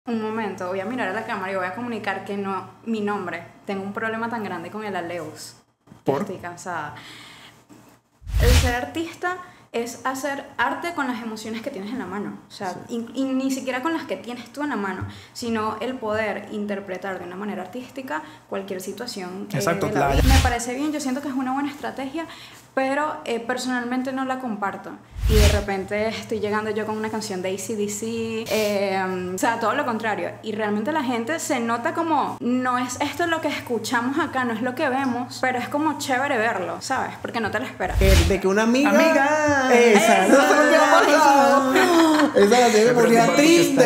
un momento, voy a mirar a la cámara y voy a comunicar que no, mi nombre, tengo un problema tan grande con el Aleus. ¿Por? Estoy cansada. El ser artista es hacer arte con las emociones que tienes en la mano. O sea, y ni siquiera con las que tienes tú en la mano, sino el poder interpretar de una manera artística cualquier situación Exacto, de la vida. Me parece bien, yo siento que es una buena estrategia, pero personalmente no la comparto. Y de repente estoy llegando yo con una canción de AC/DC, o sea, todo lo contrario. Y realmente la gente se nota como, no es esto lo que escuchamos acá, no es lo que vemos, pero es como chévere verlo, ¿sabes? Porque no te lo esperas. De que una amiga... ¡Amiga! ¡Esa! ¡No sé lo que ha pasado! Esa la tiene me ponía triste.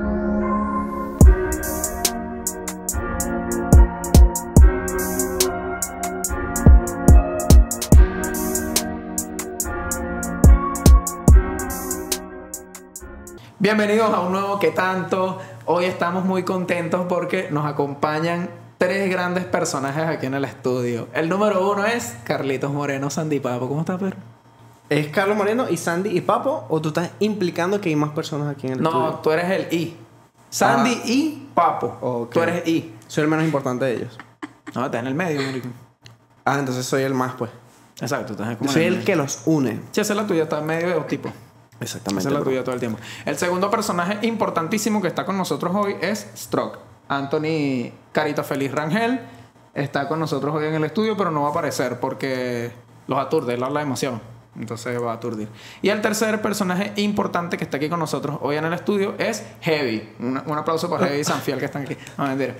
Bienvenidos a un nuevo ¿Qué tanto? Hoy estamos muy contentos porque nos acompañan tres grandes personajes aquí en el estudio. El número uno es Carlitos Moreno, Sandy Papo. ¿Cómo estás, Pedro? ¿Es Carlos Moreno y Sandy y Papo? ¿O tú estás implicando que hay más personas aquí en el estudio? No, tú eres el I. Sandy y Papo. Okay. Tú eres I. Soy el menos importante de ellos. No, estás en el medio, marico. Ah, entonces soy el más, pues. Exacto, estás como Soy en el medio. que los une. Sí, esa es la tuya, está en medio de dos tipos. Exactamente. Esa es la bro. tuya todo el tiempo. El segundo personaje importantísimo que está con nosotros hoy es Stroke. Anthony Carita Feliz Rangel está con nosotros hoy en el estudio, pero no va a aparecer porque los aturde, él habla demasiado. Entonces va a aturdir. Y el tercer personaje importante que está aquí con nosotros hoy en el estudio es Heavy. Un aplauso para Heavy y Sanfiel que están aquí. No, mentira.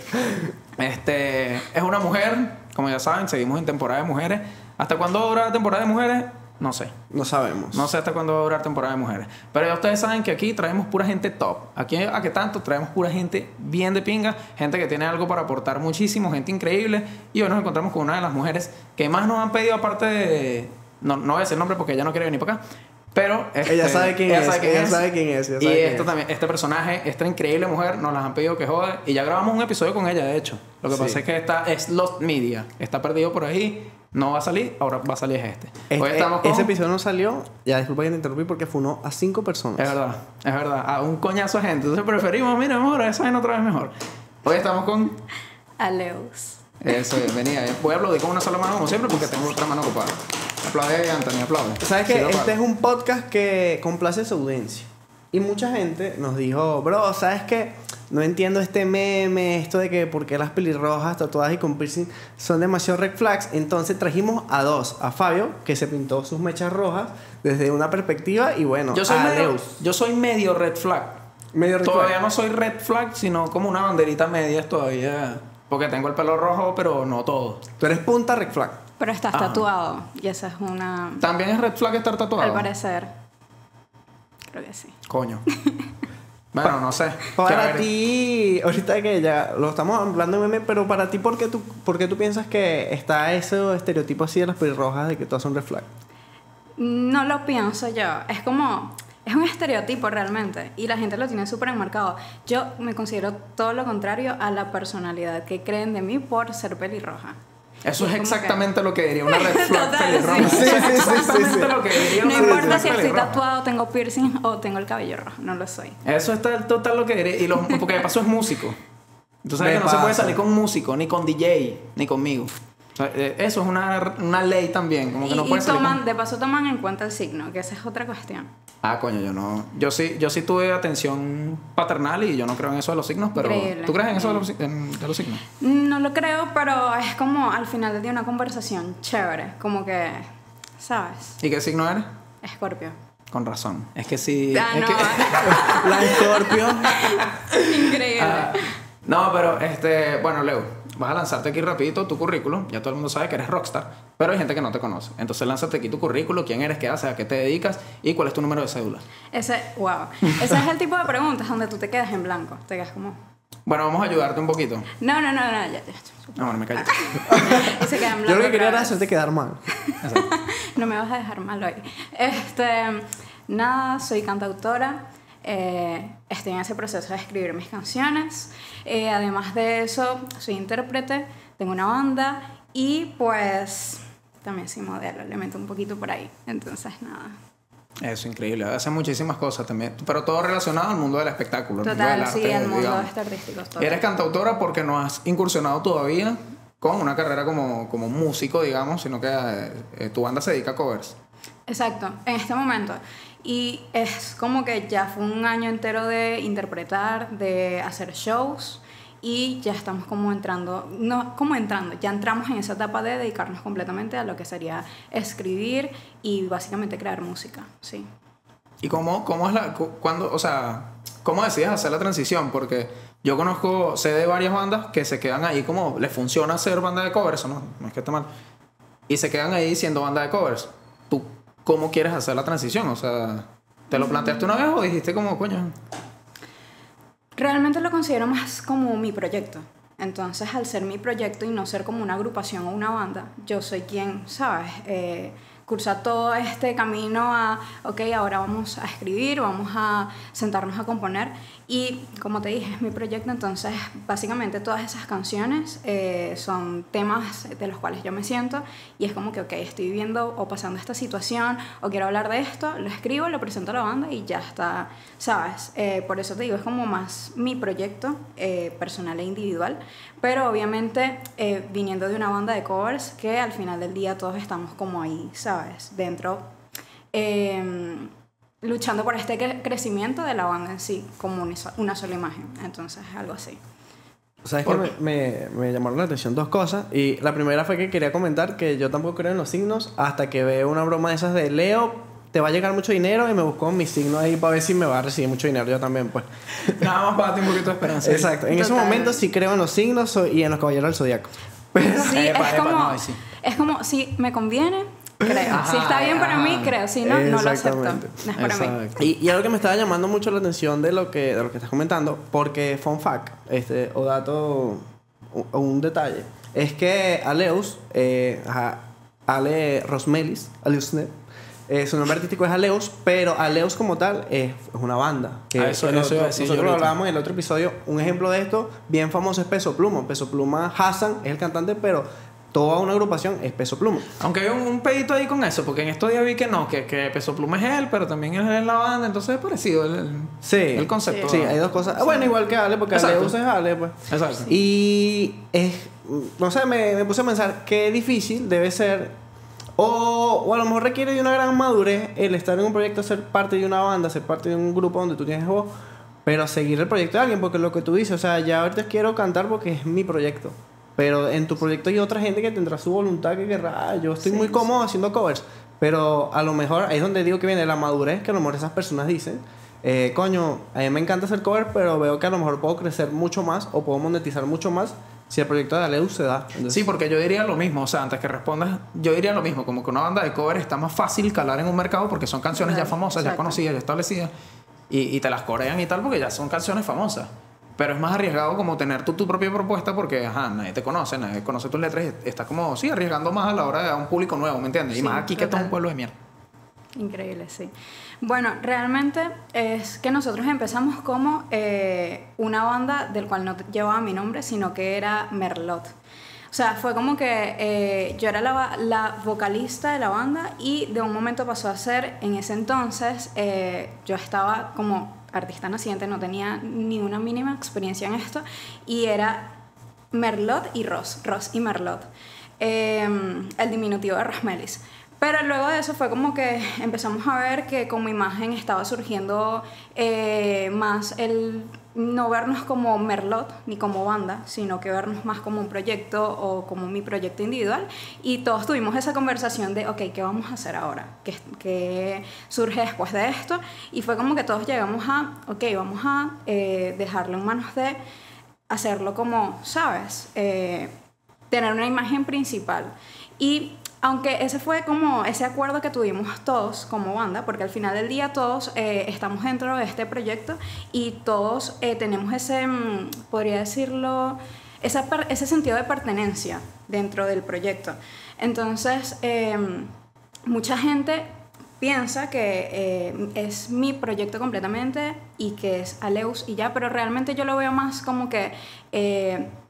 Es una mujer, como ya saben, seguimos en temporada de mujeres. ¿Hasta cuándo dura la temporada de mujeres? No sé. No sabemos. No sé hasta cuándo va a durar temporada de mujeres. Pero ya ustedes saben que aquí traemos pura gente top. Aquí a ¿Qué tanto? Traemos pura gente bien de pinga. Gente que tiene algo para aportar muchísimo. Gente increíble. Y hoy nos encontramos con una de las mujeres que más nos han pedido aparte de... No voy a decir el nombre porque ella no quiere venir para acá. Pero... Ella sabe quién es. Ella sabe quién es. Y esto también, este personaje, esta increíble mujer, nos las han pedido que jode. Y ya grabamos un episodio con ella, de hecho. Lo que pasa es que esta es Lost Media. Está perdido por ahí. No va a salir, ahora va a salir este. Hoy estamos con... Ese episodio no salió, ya disculpa que te interrumpí, porque funó a 5 personas. Es verdad. A un coñazo de gente. Entonces preferimos, mira, mejor esa en otra vez mejor. Hoy estamos con... Aleus. Eso, bienvenida. Voy a aplaudir con una sola mano como siempre porque tengo otra mano ocupada. Aplaude, Anthony, aplaude. ¿Sabes qué? Sí, Este es un podcast que complace su audiencia. Y mucha gente nos dijo, bro, ¿sabes qué? No entiendo este meme, esto de que por qué las pelirrojas, tatuadas y con piercing son demasiado red flags. Entonces trajimos a dos. A Fabio, que se pintó sus mechas rojas desde una perspectiva. Y bueno, yo soy medio red flag. Medio red Todavía flag. no soy red flag, sino como una banderita media todavía. Porque tengo el pelo rojo, pero no todo. Tú eres punta red flag. Pero estás tatuado. Y esa es una... ¿También es red flag estar tatuado? Al parecer. Creo que sí. Coño. Bueno, no sé. Para ti, ahorita que ya lo estamos hablando de meme, pero para ti, ¿por qué tú piensas que está ese estereotipo así de las pelirrojas de que todas son red flag? No lo pienso yo. Es como... Es un estereotipo realmente. Y la gente lo tiene súper enmarcado. Yo me considero todo lo contrario a la personalidad que creen de mí por ser pelirroja. Eso es como exactamente lo que diría una red flag Total, pelirroja. sí. Eso es exactamente lo que diría No una red importa flag si estoy pelirroja. tatuado, tengo piercing o tengo el cabello rojo. No lo soy. Eso está total lo que diría. Y porque de paso es músico. Tú sabes Me que no se puede pasa. salir con músico, ni con DJ, ni conmigo. O sea, eso es una ley también. Como que no puedes salir con... De paso toman en cuenta el signo, que esa es otra cuestión. Ah, coño, yo no. Yo sí tuve atención paternal y yo no creo en eso de los signos, pero... Increíble. ¿Tú crees en eso de los signos? No lo creo, pero es como al final de una conversación chévere. Como que, ¿sabes? ¿Y qué signo eres? Escorpio. Con razón. Es que sí... Ah, es no. que- La Scorpio. Increíble. No, pero bueno, Leo, vas a lanzarte aquí rapidito tu currículum. Ya todo el mundo sabe que eres rockstar, pero hay gente que no te conoce. Entonces lánzate aquí tu currículum, quién eres, qué haces, a qué te dedicas y cuál es tu número de cédula. Ese es el tipo de preguntas donde tú te quedas en blanco. Te quedas como... Bueno, vamos a ayudarte un poquito. No, ya. No, bueno, me callo. Y se queda en blanco. Yo lo que quería otra era vez. hacerte quedar mal. Exacto. No me vas a dejar mal hoy. Nada, soy cantautora. Estoy en ese proceso de escribir mis canciones. Además de eso, soy intérprete, tengo una banda y pues también soy modelo, le meto un poquito por ahí. Entonces, nada. Eso, increíble. Hace muchísimas cosas también. Pero todo relacionado al mundo del espectáculo. Total, al sí, arte, al mundo digamos. artístico. Total. Eres cantautora porque no has incursionado todavía con una carrera como músico, digamos, sino que tu banda se dedica a covers. Exacto, en este momento. Y es como que ya fue un año entero de interpretar, de hacer shows y ya estamos como entrando, ya entramos en esa etapa de dedicarnos completamente a lo que sería escribir y básicamente crear música, sí. ¿Y cómo es cómo decides hacer la transición? Porque yo sé de varias bandas que se quedan ahí como les funciona ser banda de covers, no es que esté mal, y se quedan ahí siendo banda de covers. ¿Tú cómo quieres hacer la transición? O sea, ¿te lo planteaste una vez o dijiste como, coño? Realmente lo considero más como mi proyecto. Entonces, al ser mi proyecto y no ser como una agrupación o una banda, yo soy quien, ¿sabes? Cursa todo este camino a, ok, ahora vamos a escribir, vamos a sentarnos a componer. Y como te dije, es mi proyecto, entonces básicamente todas esas canciones son temas de los cuales yo me siento y es como que, ok, estoy viviendo o pasando esta situación o quiero hablar de esto, lo escribo, lo presento a la banda y ya está, ¿sabes? Por eso te digo, es como más mi proyecto personal e individual, pero obviamente viniendo de una banda de covers que al final del día todos estamos como ahí, ¿sabes? Dentro... luchando por este crecimiento de la banda en sí, como una sola imagen. Entonces, algo así. ¿Sabes que me llamaron la atención dos cosas? Y la primera fue que quería comentar que yo tampoco creo en los signos hasta que veo una broma de esas de Leo, te va a llegar mucho dinero, y me busco mi signo ahí para ver si me va a recibir mucho dinero yo también, pues. Nada más para darte un poquito de esperanza. Exacto. En ese momento sí creo en los signos y en los caballeros del zodiaco. Pero sí, es como si me conviene, creo. Si está bien para mí, creo. Si no, no lo acepto. No es para mí. Y algo que me estaba llamando mucho la atención de lo que estás comentando, porque fun fact, o dato, un detalle, es que Aleus, Ale Rosmelis, Aleusnet, su nombre artístico es Aleus, pero Aleus como tal es una banda. Nosotros lo hablábamos en el otro episodio. Un ejemplo de esto bien famoso es Peso Pluma. Peso Pluma, Hassan es el cantante, pero toda una agrupación es Peso Pluma. Aunque hay un pedito ahí con eso, porque en estos días vi que Peso Pluma es él, pero también él es la banda, entonces es parecido el concepto. Sí, hay dos cosas. Sí. Bueno, igual que Ale, porque Aleus es Ale, pues. Exacto. Y no sé, me puse a pensar qué difícil debe ser, o a lo mejor requiere de una gran madurez el estar en un proyecto, ser parte de una banda, ser parte de un grupo donde tú tienes voz, pero seguir el proyecto de alguien, porque lo que tú dices, o sea, ya ahorita quiero cantar porque es mi proyecto. Pero en tu proyecto hay otra gente que tendrá su voluntad, que querrá. Yo estoy muy cómodo haciendo covers, pero a lo mejor ahí es donde digo que viene la madurez, que a lo mejor esas personas dicen, coño, a mí me encanta hacer cover, pero veo que a lo mejor puedo crecer mucho más o puedo monetizar mucho más si el proyecto de Aleus se da. Entonces, sí, porque yo diría lo mismo, o sea, antes que respondas, yo diría lo mismo, como que una banda de cover está más fácil calar en un mercado porque son canciones ya famosas, ya conocidas, ya establecidas, y te las corean y tal porque ya son canciones famosas. Pero es más arriesgado como tener tu propia propuesta porque, nadie te conoce, nadie conoce tus letras y estás como, sí, arriesgando más a la hora de a un público nuevo, ¿me entiendes? Sí, y más aquí que todo un pueblo de mierda. Increíble, sí. Bueno, realmente es que nosotros empezamos como una banda del cual no llevaba mi nombre, sino que era Merlot. O sea, fue como que yo era la vocalista de la banda y de un momento pasó a ser, en ese entonces, yo estaba como artista naciente, no tenía ni una mínima experiencia en esto, y era Merlot y Ross y Merlot, el diminutivo de Rosmelis. Pero luego de eso fue como que empezamos a ver que como imagen estaba surgiendo más el no vernos como Merlot ni como banda, sino que vernos más como un proyecto o como mi proyecto individual. Y todos tuvimos esa conversación de, ok, ¿qué vamos a hacer ahora? ¿Qué surge después de esto? Y fue como que todos llegamos a, ok, vamos a dejarlo en manos de hacerlo como, ¿sabes? Tener una imagen principal. Y aunque ese fue como ese acuerdo que tuvimos todos como banda, porque al final del día todos estamos dentro de este proyecto y todos tenemos ese, podría decirlo, ese sentido de pertenencia dentro del proyecto. Entonces, mucha gente piensa que es mi proyecto completamente y que es Aleus y ya, pero realmente yo lo veo más como que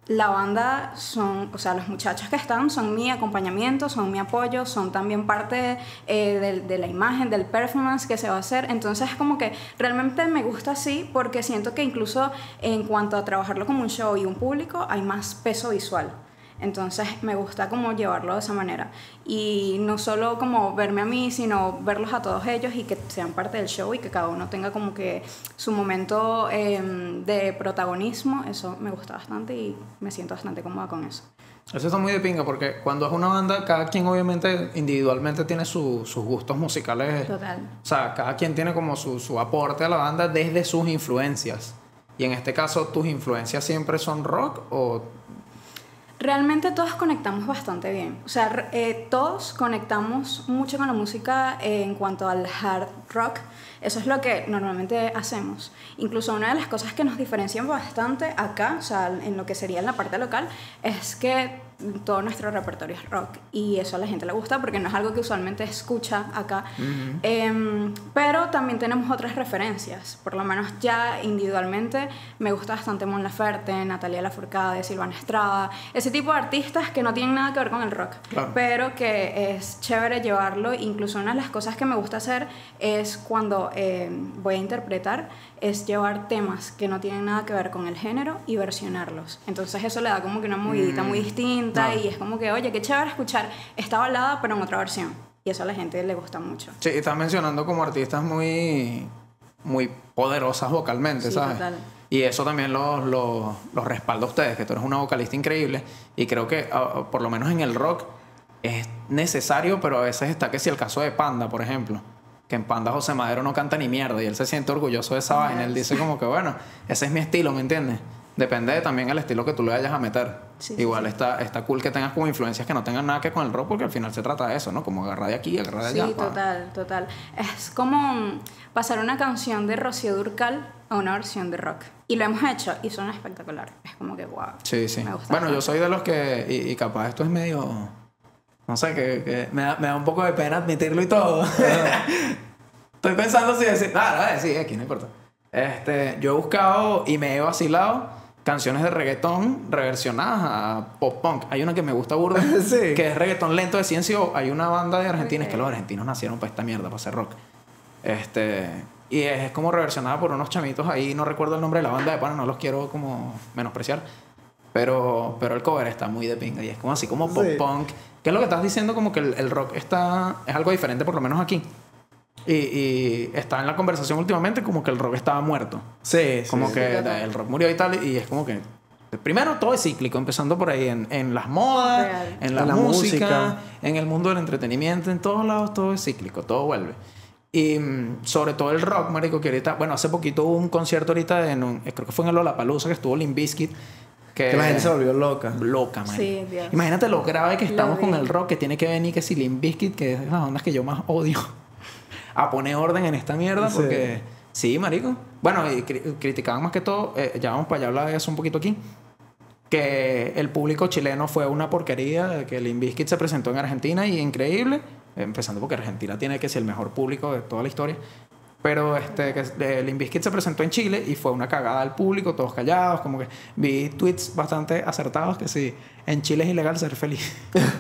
la banda son, o sea, los muchachos que están son mi acompañamiento, son mi apoyo, son también parte de la imagen, del performance que se va a hacer. Entonces es como que realmente me gusta así porque siento que incluso en cuanto a trabajarlo como un show y un público hay más peso visual. Entonces me gusta como llevarlo de esa manera y no solo como verme a mí, sino verlos a todos ellos y que sean parte del show y que cada uno tenga como que su momento de protagonismo. Eso me gusta bastante y me siento bastante cómoda con eso. Eso está muy de pinga porque cuando es una banda, cada quien obviamente individualmente tiene sus gustos musicales. Total. O sea, cada quien tiene como su aporte a la banda desde sus influencias. Y en este caso, ¿tus influencias siempre son rock o...? Realmente todos conectamos bastante bien. O sea, todos conectamos mucho con la música en cuanto al hard rock. Eso es lo que normalmente hacemos. Incluso una de las cosas que nos diferencian bastante acá, o sea, en lo que sería en la parte local, es que todo nuestro repertorio es rock. Y eso a la gente le gusta porque no es algo que usualmente escucha acá. Pero también tenemos otras referencias. Por lo menos ya individualmente me gusta bastante Mon Laferte, Natalia Lafourcade, Silvana Estrada. Ese tipo de artistas que no tienen nada que ver con el rock. Claro. Pero que es chévere llevarlo. Incluso una de las cosas que me gusta hacer es cuando voy a interpretar, es llevar temas que no tienen nada que ver con el género y versionarlos. Entonces eso le da como que una movidita muy distinta. No. Y es como que, oye, qué chévere escuchar esta balada pero en otra versión. Y eso a la gente le gusta mucho. Sí, estás mencionando como artistas muy poderosas vocalmente, sí, ¿sabes? Total. Y eso también los respalda a ustedes, que tú eres una vocalista increíble. Y creo que, por lo menos en el rock, es necesario, pero a veces está que si el caso de Panda, por ejemplo, que en Panda José Madero no canta ni mierda y él se siente orgulloso de esa vaina. Él dice como que, bueno, ese es mi estilo, ¿me entiendes? Depende también del estilo que tú le vayas a meter. Sí, igual sí. Está cool que tengas como influencias que no tengan nada que ver con el rock, porque al final se trata de eso, ¿no? Como agarrar de aquí, agarrar de allá. Sí, total. Es como pasar una canción de Rocío Dúrcal a una versión de rock. Y lo hemos hecho y suena espectacular. Es como que wow. Sí. Me gusta bueno, yo soy de los que... Y capaz esto es medio... No sé, que me da un poco de pena admitirlo y todo. Estoy pensando si decir... sí, aquí no importa. Yo he buscado y me he vacilado canciones de reggaetón reversionadas a pop punk. Hay una que me gusta burda, sí, que es reggaetón lento de Ciencio. Hay una banda de argentinos, que los argentinos nacieron para esta mierda, para hacer rock. Y es como reversionada por unos chamitos ahí, no recuerdo el nombre de la banda de pana, no los quiero como menospreciar. Pero el cover está muy de pinga y es como así como pop punk. ¿Qué es lo que estás diciendo? Como que el rock es algo diferente, por lo menos aquí. Y está en la conversación últimamente como que el rock estaba muerto. Como que el rock murió y tal. Y es como que primero todo es cíclico, empezando por ahí en las modas, en la música, en el mundo del entretenimiento, en todos lados todo es cíclico, todo vuelve. Y sobre todo el rock, marico, que ahorita, bueno, hace poquito hubo un concierto ahorita creo que fue en el Lollapalooza, que estuvo Limp Bizkit. Que la gente se volvió loca, man. Sí, Dios. Imagínate lo grave que estamos con el rock, que tiene que venir que si Limp Bizkit, que es de las bandas que yo más odio, a poner orden en esta mierda, porque sí, marico. Bueno, y criticaban más que todo, ya vamos para allá hablar de eso un poquito aquí, que el público chileno fue una porquería, que Limp Bizkit se presentó en Argentina y increíble, empezando porque Argentina tiene que ser el mejor público de toda la historia. Pero que Limp Bizkit se presentó en Chile y fue una cagada al público, todos callados, como que vi tweets bastante acertados que sí, en Chile es ilegal ser feliz.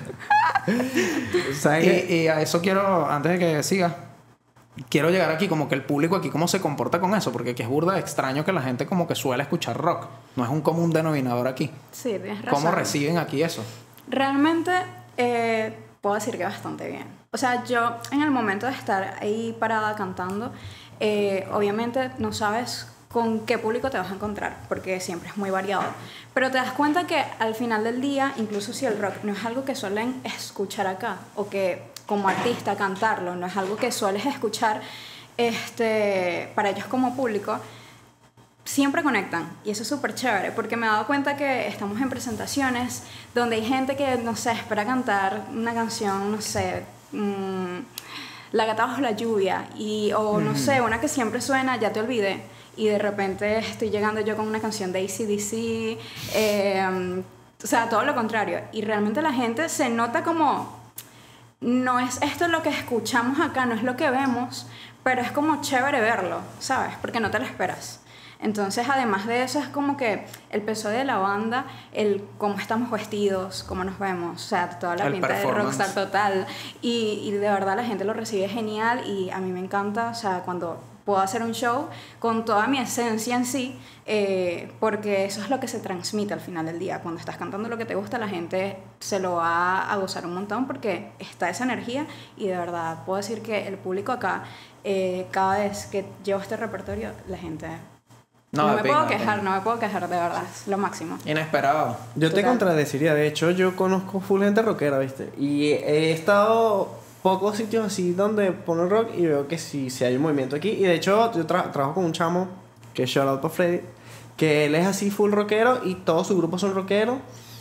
y a eso quiero, antes de que siga, quiero llegar aquí como que el público aquí cómo se comporta con eso, porque aquí es burda extraño que la gente como que suele escuchar rock, no es un común denominador aquí. Sí, tienes razón. ¿Cómo reciben aquí eso? Realmente puedo decir que bastante bien. O sea, yo en el momento de estar ahí parada cantando, obviamente no sabes con qué público te vas a encontrar, porque siempre es muy variado. Pero te das cuenta que al final del día, incluso si el rock no es algo que suelen escuchar acá, o que como artista cantarlo, no es algo que sueles escuchar para ellos como público, siempre conectan. Y eso es súper chévere, porque me he dado cuenta que estamos en presentaciones donde hay gente que, no sé, espera cantar una canción, no sé... La gata bajo la lluvia o no sé, una que siempre suena, ya te olvidé, y de repente estoy llegando yo con una canción de AC/DC, o sea, todo lo contrario, y realmente la gente se nota como no es esto lo que escuchamos acá, no es lo que vemos, pero es como chévere verlo, ¿sabes? Porque no te lo esperas. Entonces, además de eso, es como que el peso de la banda, el cómo estamos vestidos, cómo nos vemos, o sea, toda la El pinta de performance. rockstar total. Y de verdad la gente lo recibe genial y a mí me encanta, o sea, cuando puedo hacer un show con toda mi esencia en sí, porque eso es lo que se transmite al final del día. Cuando estás cantando lo que te gusta, la gente se lo va a gozar un montón porque está esa energía y de verdad puedo decir que el público acá, cada vez que llevo este repertorio, la gente... No me puedo quejar, no me puedo quejar, de verdad, es lo máximo. Inesperado. Yo te Total. contradeciría, de hecho yo conozco full gente rockera, ¿viste? Y he estado pocos sitios así donde ponen rock y veo que sí hay un movimiento aquí. Y de hecho yo trabajo con un chamo que es shout out para Freddy, que él es así full rockero y todos sus grupos son rockeros.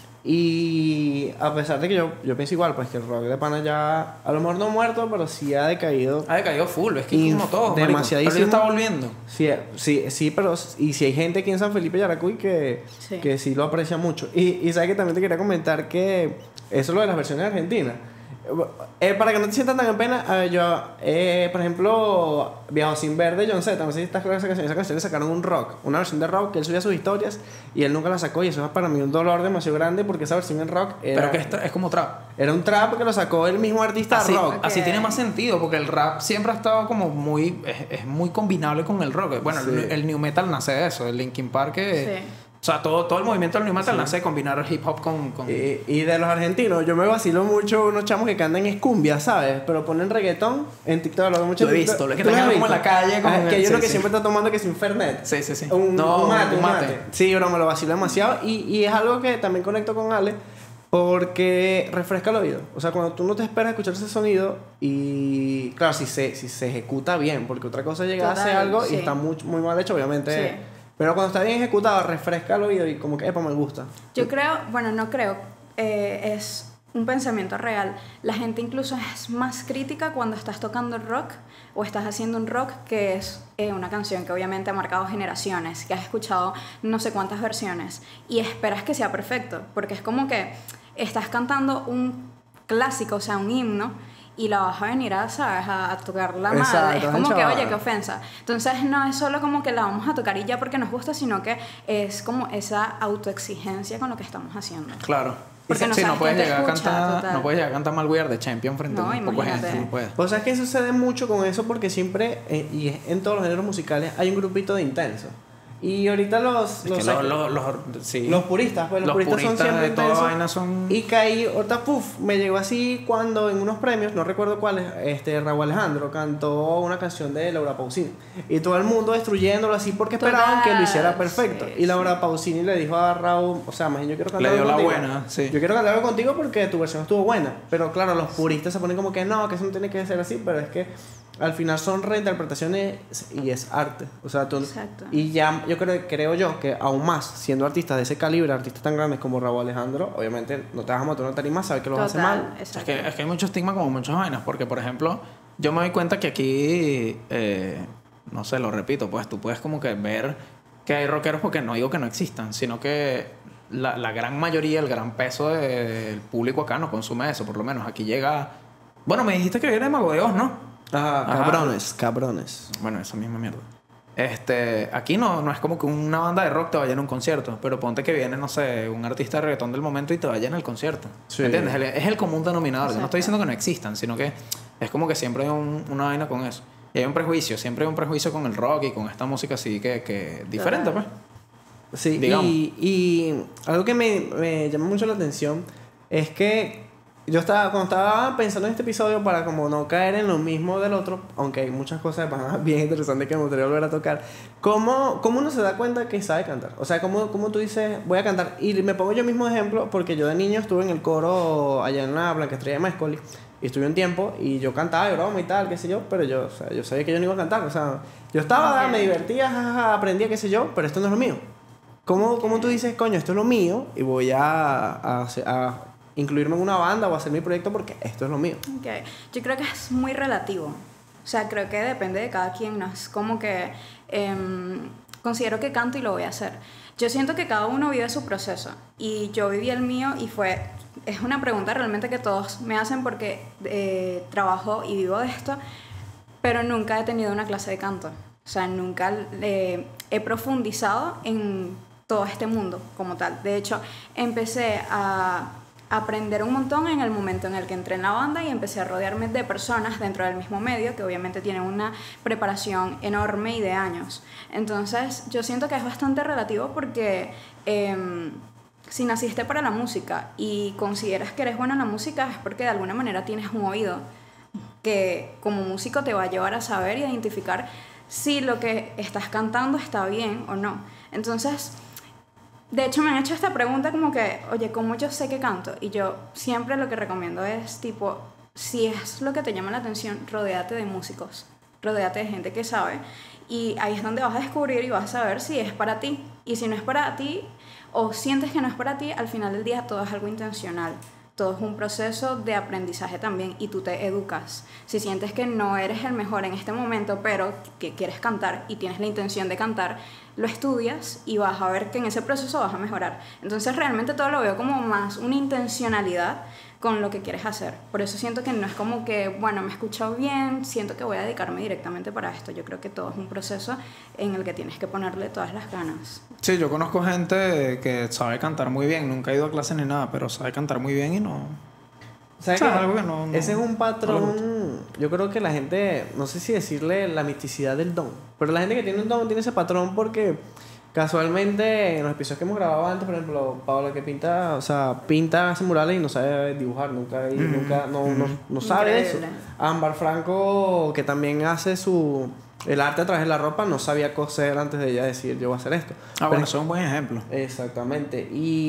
Y a pesar de que yo pienso igual, pues que el rock de pana ya a lo mejor no ha muerto, pero sí ha decaído. Ha decaído full, es que como todo. Demasiadísimo. Pero ya está volviendo. Sí, pero y si hay gente aquí en San Felipe Yaracuy Sí. que sí lo aprecia mucho. Y sabes que también te quería comentar que eso es lo de las versiones argentinas. Para que no te sientas tan en pena, por ejemplo, Viajo sin Ver de John Z, no sé si estás claro de esa canción le sacaron un rock, una versión de rock que él subía sus historias y él nunca la sacó y eso es para mí un dolor demasiado grande porque esa versión en rock Pero que es como trap. era un trap que lo sacó el mismo artista Así, rock. así Ok. tiene más sentido porque el rap siempre ha estado como muy... Es muy combinable con el rock. Bueno, Sí. el new metal nace de eso. El Linkin Park... Sí. O sea, todo el movimiento del new metal nace de combinar el hip hop con... Y de los argentinos, yo me vacilo mucho unos chamos que cantan es cumbia, ¿sabes? Pero ponen reggaetón en TikTok, lo veo mucho. Lo he en TikTok. visto, lo que ¿Tú lo has están como en visto? la calle con Que hay el- uno sí, que sí. siempre está tomando que sin Fernet. Sí, sí, sí. Un mate. un mate. Sí, bro, me lo vacilo demasiado. Y es algo que también conecto con Ale porque refresca el oído. O sea, cuando tú no te esperas escuchar ese sonido y, claro, si se ejecuta bien, porque otra cosa llega a hacer Total, algo sí. y está muy, muy mal hecho, obviamente. Sí. Pero cuando está bien ejecutado, refresca el oído y como que, epa, me gusta. Yo creo, bueno, no creo, es un pensamiento real. La gente incluso es más crítica cuando estás tocando rock o estás haciendo un rock que es una canción que obviamente ha marcado generaciones, que has escuchado no sé cuántas versiones y esperas que sea perfecto, porque es como que estás cantando un clásico, o sea, un himno, y la vas a venir a, ¿sabes? A tocarla mal. Exacto, Es vas a como que, enchavar. oye, qué ofensa. Entonces no es solo como que la vamos a tocar y ya porque nos gusta, sino que es como esa autoexigencia con lo que estamos haciendo. Claro. Porque no sí, sabes no puedes quién te llegar a escucha, cantar, total. no puedes llegar a cantar mal We Are the Champion frente No, a un poco de gente, imagínate. no puedes. Pues sabes que sucede mucho con eso porque siempre, y es en todos los géneros musicales, hay un grupito de intensos. Y ahorita Es que sí. los puristas, pues los Los puristas son puristas siempre de toda intensos. vaina son... Y caí, ahorita, me llegó así cuando en unos premios, no recuerdo cuáles, Raúl Alejandro cantó una canción de Laura Pausini. Y todo el mundo destruyéndolo así porque esperaban que lo hiciera perfecto. Sí, y Laura Pausini le dijo a Raúl, o sea, más bien yo quiero cantar Le dio algo la contigo. buena, sí. Yo quiero cantar algo contigo porque tu versión estuvo buena. Pero claro, los puristas se ponen como que no, que eso no tiene que ser así, pero es que al final son reinterpretaciones y es arte. O sea, tú... Exacto. Y ya yo creo yo que aún más, siendo artistas de ese calibre, artistas tan grandes como Raúl Alejandro, obviamente no te vas a montar una tarima, sabes que lo hace mal. Exacto. Es que hay mucho estigma como muchas vainas, porque por ejemplo, yo me doy cuenta que aquí, no sé, lo repito, pues tú puedes como que ver que hay rockeros, porque no digo que no existan, sino que la gran mayoría, el gran peso del público acá no consume eso, por lo menos aquí llega... Bueno, me dijiste que viene de Mago de Oz, ¿no? Ajá, Ajá. cabrones. Bueno, esa misma mierda. Aquí no es como que una banda de rock te vaya en un concierto, pero ponte que viene, no sé, un artista de reggaetón del momento y te vaya en el concierto. Sí. ¿Me entiendes? Es el común denominador. Yo no Exacto. estoy diciendo que no existan, sino que es como que siempre hay una vaina con eso. Y hay un prejuicio, siempre hay un prejuicio con el rock y con esta música así que diferente, pues. Sí, Digamos. y algo que me llama mucho la atención es que cuando estaba pensando en este episodio para como no caer en lo mismo del otro, aunque hay muchas cosas bien interesantes que me gustaría volver a tocar, ¿cómo uno se da cuenta que sabe cantar? O sea, ¿cómo tú dices, voy a cantar? Y me pongo yo mismo ejemplo porque yo de niño estuve en el coro allá en la Blanca Estrella de Maescoli y estuve un tiempo y yo cantaba de broma y tal, qué sé yo, pero yo sabía que yo no iba a cantar, o sea, yo estaba, me divertía, jajaja, aprendía, qué sé yo, pero esto no es lo mío. ¿Cómo tú dices, coño, esto es lo mío y voy a incluirme en una banda o hacer mi proyecto porque esto es lo mío? Okay. Yo creo que es muy relativo. O sea, creo que depende de cada quien. No es como que considero que canto y lo voy a hacer. Yo siento que cada uno vive su proceso. Y yo viví el mío y es una pregunta realmente que todos me hacen porque trabajo y vivo de esto, pero nunca he tenido una clase de canto. O sea, nunca he profundizado en todo este mundo como tal. De hecho, empecé a aprender un montón en el momento en el que entré en la banda y empecé a rodearme de personas dentro del mismo medio que obviamente tienen una preparación enorme y de años. Entonces yo siento que es bastante relativo porque si naciste para la música y consideras que eres bueno en la música es porque de alguna manera tienes un oído que como músico te va a llevar a saber y a identificar si lo que estás cantando está bien o no. Entonces, de hecho me han hecho esta pregunta como que, oye, ¿cómo yo sé que canto? Y yo siempre lo que recomiendo es tipo, si es lo que te llama la atención, rodéate de músicos, rodéate de gente que sabe y ahí es donde vas a descubrir y vas a saber si es para ti. Y si no es para ti o sientes que no es para ti, al final del día todo es algo intencional. Todo es un proceso de aprendizaje también y tú te educas. Si sientes que no eres el mejor en este momento, pero que quieres cantar y tienes la intención de cantar, lo estudias y vas a ver que en ese proceso vas a mejorar. Entonces realmente todo lo veo como más una intencionalidad con lo que quieres hacer. Por eso siento que no es como que, bueno, me he escuchado bien, siento que voy a dedicarme directamente para esto. Yo creo que todo es un proceso en el que tienes que ponerle todas las ganas. Sí, yo conozco gente que sabe cantar muy bien, nunca ha ido a clase ni nada, pero sabe cantar muy bien y no... ¿Sabes O sea, qué? algo que no- Ese es un no le patrón. Yo creo que la gente, no sé si decirle la misticidad del don, pero la gente que tiene un don tiene ese patrón porque casualmente en los episodios que hemos grabado antes, por ejemplo, Paola que pinta, o sea, pinta, hace murales y no sabe dibujar, nunca no sabe de eso. Increíble. Ámbar Franco, que también hace el arte a través de la ropa, no sabía coser antes de ella decir yo voy a hacer esto. Ah, bueno, eso es un buen ejemplo. Exactamente.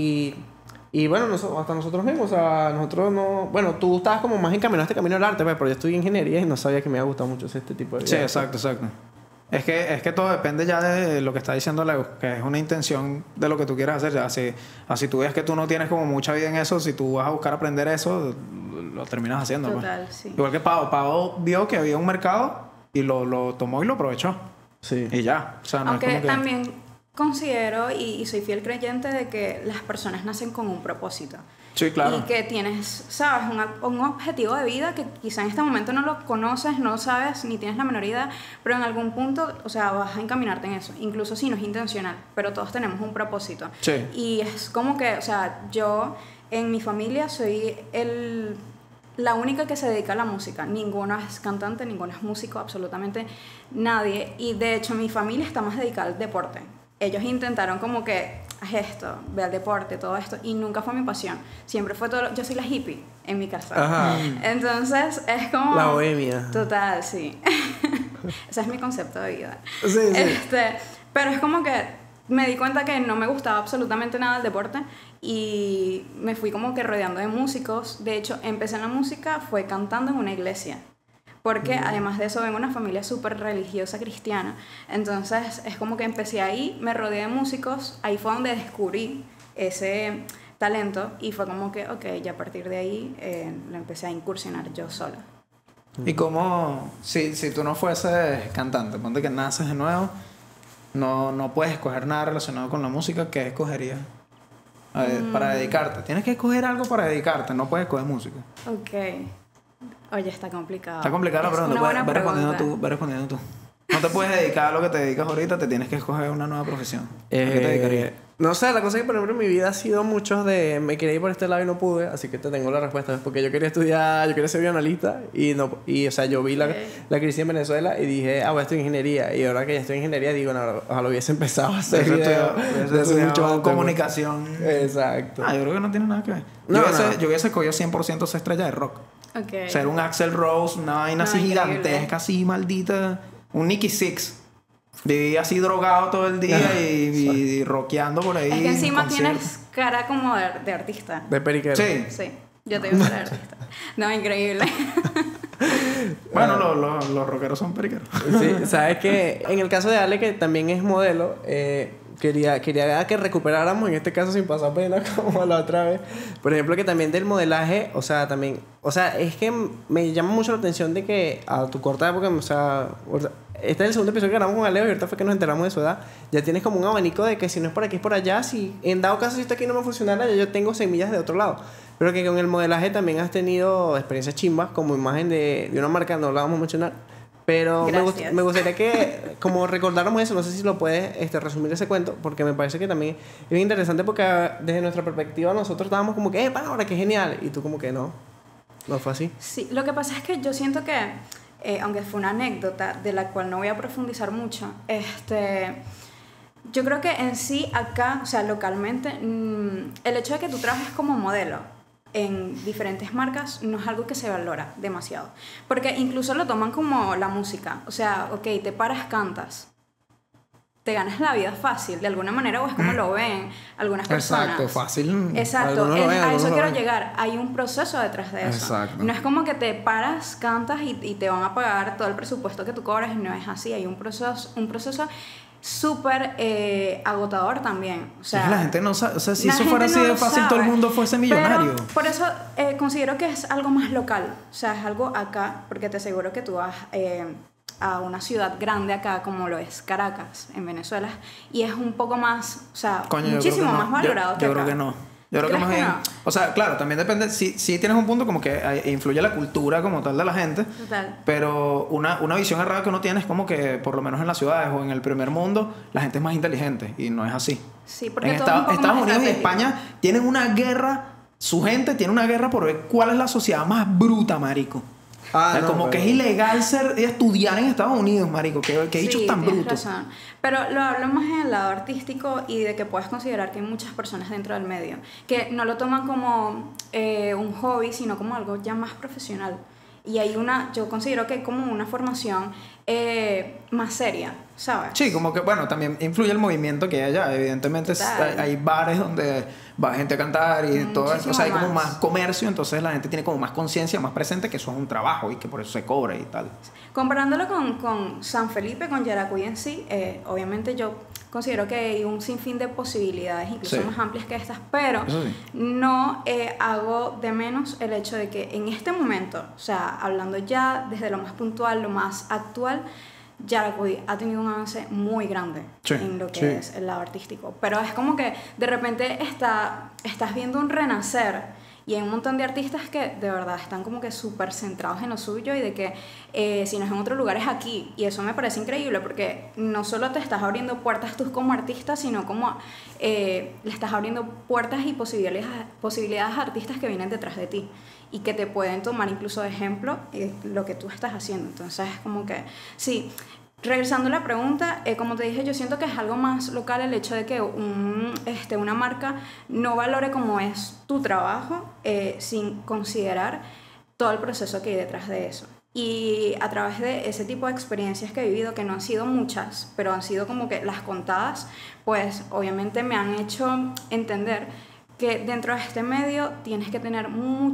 Y bueno, hasta nosotros mismos, o sea, nosotros no... Bueno, tú estabas como más encaminado a este camino del arte, pues, pero yo estudié ingeniería y no sabía que me iba a gustar mucho este tipo de Sí, vida. exacto. Es que todo depende ya de lo que está diciendo Leo, que es una intención de lo que tú quieras hacer. Ya, si tú ves que tú no tienes como mucha vida en eso, si tú vas a buscar aprender eso, lo terminas haciendo. Total, pues. sí. Igual que Pau vio que había un mercado y lo tomó y lo aprovechó. Sí. Y ya. O sea, no Aunque es como que... también considero y soy fiel creyente de que las personas nacen con un propósito. Sí, claro. Y que tienes, sabes, un objetivo de vida que quizá en este momento no lo conoces, no sabes, ni tienes la menor idea, pero en algún punto, o sea, vas a encaminarte en eso, incluso si no es intencional, pero todos tenemos un propósito. Sí. Y es como que, o sea, yo en mi familia soy la única que se dedica a la música. Ninguno es cantante, ninguno es músico, absolutamente nadie. Y de hecho mi familia está más dedicada al deporte. Ellos intentaron como que, haz esto, ve al deporte, todo esto, y nunca fue mi pasión. Siempre fue todo, yo soy la hippie en mi casa. Ajá. Entonces es como... La bohemia. Total, sí. Ese es mi concepto de vida. Sí. Pero es como que me di cuenta que no me gustaba absolutamente nada el deporte y me fui como que rodeando de músicos. De hecho, empecé en la música, fue cantando en una iglesia. Porque además de eso vengo de una familia súper religiosa cristiana. Entonces es como que empecé ahí, me rodeé de músicos, ahí fue donde descubrí ese talento y fue como que, ok, ya a partir de ahí lo empecé a incursionar yo sola. Y como si tú no fueses cantante, ponte que naces de nuevo, no puedes escoger nada relacionado con la música, ¿qué escogerías? Para dedicarte. Tienes que escoger algo para dedicarte, no puedes escoger música. Ok. Oye, está complicado. Está complicada la Es pregunta, una buena ve respondiendo pregunta. tú, ve respondiendo tú. No te puedes dedicar a lo que te dedicas ahorita, te tienes que escoger una nueva profesión. ¿A qué te dedicarías? No sé, la cosa es que por ejemplo en mi vida ha sido muchos de me quería ir por este lado y no pude, así que te tengo la respuesta, porque yo quería estudiar, yo quería ser bioanalista y o sea, yo vi la crisis en Venezuela y dije, voy a estudiar ingeniería, y ahora que ya estoy en ingeniería digo, no, ojalá hubiese empezado a hacer video Hubiese de hace mucho estudiado antes, comunicación. pues. Exacto. Yo creo que no tiene nada que ver. No, Yo hubiese escogido 100% ser estrella de rock. Ok. Ser un Axl Rose, una vaina No, así increíble. gigantesca, así maldita. Un Nicky Six. Vivía así drogado todo el día y rockeando por ahí. Es que encima en conciertos. tienes cara como de artista. De periquero. Sí. Sí, yo te digo cara de artista. No, increíble. Bueno, los rockeros son periqueros. Sí, sabes que en el caso de Ale, que también es modelo, quería que recuperáramos, en este caso sin pasar pena como la otra vez, por ejemplo, que también del modelaje, o sea, es que me llama mucho la atención de que a tu corta época, o sea, este es el segundo episodio que grabamos con Aleo y ahorita fue que nos enteramos de su edad, ya tienes como un abanico de que si no es por aquí es por allá, si en dado caso si esto aquí no me funcionara, ya yo tengo semillas de otro lado. Pero que con el modelaje también has tenido experiencias chimbas como imagen de una marca, no la vamos a mencionar, Pero Gracias. me gustaría que como recordáramos eso, no sé si lo puedes resumir ese cuento, porque me parece que también es bien interesante porque desde nuestra perspectiva nosotros estábamos como que, ahora qué genial, y tú como que no fue así. Sí, lo que pasa es que yo siento que, aunque fue una anécdota de la cual no voy a profundizar mucho, yo creo que en sí acá, o sea, localmente, el hecho de que tú trabajes como modelo en diferentes marcas no es algo que se valora demasiado. Porque incluso lo toman como la música. O sea, ok, te paras, cantas. Te ganas la vida fácil, de alguna manera, o es como lo ven algunas personas. Exacto, fácil. Exacto, Algunos lo ven, a algunos eso lo quiero ven. llegar. Hay un proceso detrás de eso. Exacto. No es como que te paras, cantas y te van a pagar todo el presupuesto que tú cobras. No es así. Hay un proceso súper agotador también. O sea, Es que la gente no sabe. O sea, si la eso fuera gente así no de lo fácil, sabe. todo el mundo fuese millonario. Pero por eso considero que es algo más local. O sea, es algo acá, porque te aseguro que tú vas a una ciudad grande acá, como lo es Caracas, en Venezuela, y es un poco más, o sea, Coño, yo muchísimo creo que más no. valorado que Yo acá. creo que no. Yo creo que ¿Crees más que bien. no? O sea, claro, también depende. Sí tienes un punto como que influye la cultura como tal de la gente. Total. Pero una visión errada que uno tiene es como que, por lo menos en las ciudades o en el primer mundo, la gente es más inteligente. Y no es así. Sí, porque En todo es un poco Estados más Unidos y estratégico. España tienen una guerra. Su gente tiene una guerra por ver cuál es la sociedad más bruta, marico. O sea, como que es ilegal estudiar en Estados Unidos, marico. Que dichos Sí, tan tienes brutos. razón. Pero lo hablo más en el lado artístico y de que puedes considerar que hay muchas personas dentro del medio que no lo toman como un hobby, sino como algo ya más profesional. Y hay yo considero que hay como una formación más seria, ¿sabes? Sí, como que, bueno, también influye el movimiento que hay allá. Evidentemente Total. hay bares donde va gente a cantar y todo eso. O sea, hay como más. más comercio, entonces la gente tiene como más conciencia, más presente que eso es un trabajo y que por eso se cobra y tal. Comparándolo con San Felipe, con Yaracuy en sí, obviamente yo considero que hay un sinfín de posibilidades, incluso Sí. más amplias que estas, pero Eso sí. no hago de menos el hecho de que en este momento, o sea, hablando ya desde lo más puntual, lo más actual, Yaracuy ha tenido un avance muy grande Sí, en lo que sí. es el lado artístico. Pero es como que de repente estás viendo un renacer y hay un montón de artistas que de verdad están como que súper centrados en lo suyo y de que si no es en otro lugar es aquí. Y eso me parece increíble porque no solo te estás abriendo puertas tú como artista, sino como le estás abriendo puertas y posibilidades a artistas que vienen detrás de ti y que te pueden tomar incluso de ejemplo lo que tú estás haciendo. Entonces es como que, sí, regresando a la pregunta, como te dije, yo siento que es algo más local el hecho de que una marca no valore como es tu trabajo sin considerar todo el proceso que hay detrás de eso. Y a través de ese tipo de experiencias que he vivido, que no han sido muchas, pero han sido como que las contadas, pues obviamente me han hecho entender que dentro de este medio tienes que tener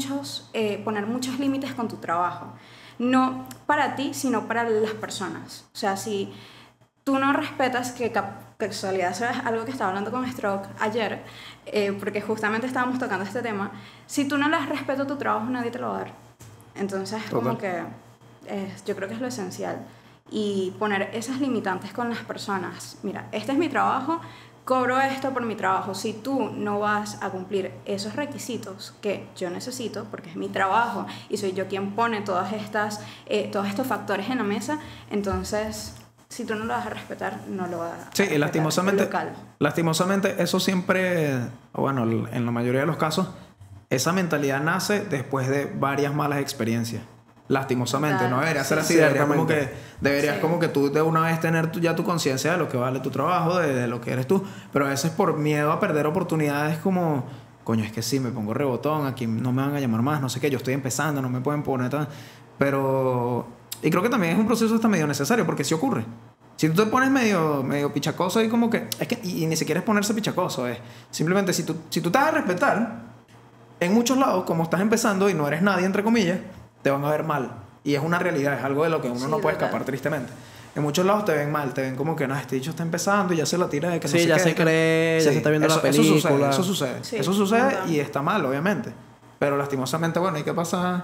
poner muchos límites con tu trabajo. No para ti, sino para las personas. O sea, si tú no respetas, que casualidad eso es algo que estaba hablando con Stroke ayer, porque justamente estábamos tocando este tema, si tú no les respetas tu trabajo, nadie te lo va a dar. Entonces, como que yo creo que es lo esencial. Y poner esas limitantes con las personas. Mira, este es mi trabajo, cobro esto por mi trabajo. Si tú no vas a cumplir esos requisitos que yo necesito, porque es mi trabajo y soy yo quien pone todos estos factores en la mesa, entonces si tú no lo vas a respetar, no lo vas a Sí, y respetar. lastimosamente eso siempre, o bueno, en la mayoría de los casos, esa mentalidad nace después de varias malas experiencias. Lastimosamente, Total. no debería ser Sí, así, ciertamente. deberías Sí. como que tú de una vez tener ya tu conciencia de lo que vale tu trabajo, de lo que eres tú, pero a veces por miedo a perder oportunidades como, coño, es que sí, me pongo rebotón, aquí no me van a llamar más, no sé qué, yo estoy empezando, no me pueden poner tal, pero, y creo que también es un proceso hasta medio necesario, porque sí ocurre. Si tú te pones medio pichacoso y como que, es que, y ni siquiera es ponerse pichacoso, es simplemente si tú te vas a respetar, en muchos lados, como estás empezando y no eres nadie, entre comillas, te van a ver mal. Y es una realidad, es algo de lo que uno Sí, no puede total. escapar tristemente. En muchos lados te ven mal, te ven como que, no, este dicho está empezando y ya se la tira de que no Sí, sé ya qué, se cree, ya se está viendo la película. Eso sucede. Sí, Eso sucede verdad. y está mal, obviamente. Pero lastimosamente, bueno, hay que pasar...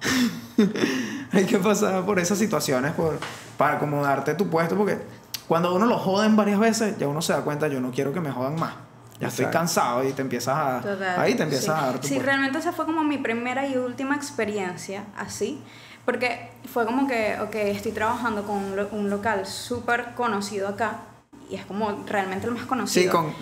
hay que pasar por esas situaciones para acomodarte tu puesto, porque cuando uno lo joden varias veces, ya uno se da cuenta, yo no quiero que me jodan más. Ya estoy Exacto. cansado y te empiezas a... Total. Ahí te empiezas Sí. a dar tu Sí, puesto. realmente esa fue como mi primera y última experiencia así, Porque fue como que, ok, estoy trabajando con un local súper conocido acá, y es como realmente el más conocido. Sí, con...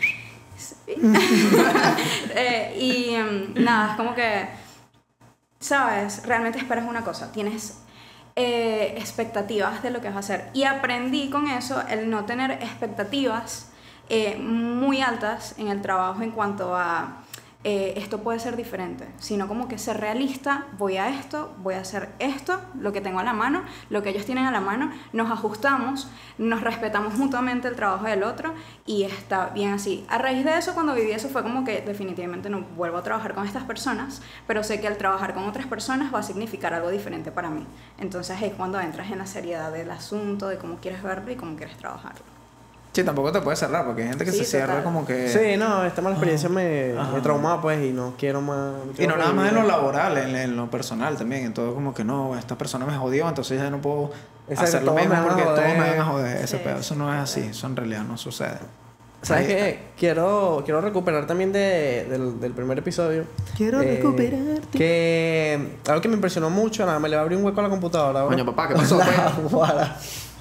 Nada, es como que, ¿sabes? Realmente esperas una cosa, tienes expectativas de lo que vas a hacer. Y aprendí con eso el no tener expectativas muy altas en el trabajo en cuanto a esto puede ser diferente, sino como que ser realista, voy a esto, voy a hacer esto, lo que tengo a la mano, lo que ellos tienen a la mano, nos ajustamos, nos respetamos mutuamente el trabajo del otro y está bien así. A raíz de eso, cuando viví eso, fue como que definitivamente no vuelvo a trabajar con estas personas, pero sé que al trabajar con otras personas va a significar algo diferente para mí. Entonces es cuando entras en la seriedad del asunto, de cómo quieres verlo y cómo quieres trabajarlo. Sí, tampoco te puedes cerrar, porque hay gente que Sí, se cierra total. como que... Sí, no, esta mala experiencia me traumó, pues, y no quiero más... Y no nada más en lo laboral, en lo personal también, en todo como que no, esta persona me jodió, entonces ya no puedo Exacto, hacer lo todos mismo me van a porque todos me joder. van a joder. Ese Sí, pedo, eso no es así, sí. eso en realidad no sucede. ¿Sabes Ahí qué? Quiero recuperar también del primer episodio. Quiero recuperarte. Que algo que me impresionó mucho, nada, me le va a abrir un hueco a la computadora. Coño, papá, ¿qué pasó, pues? Guara.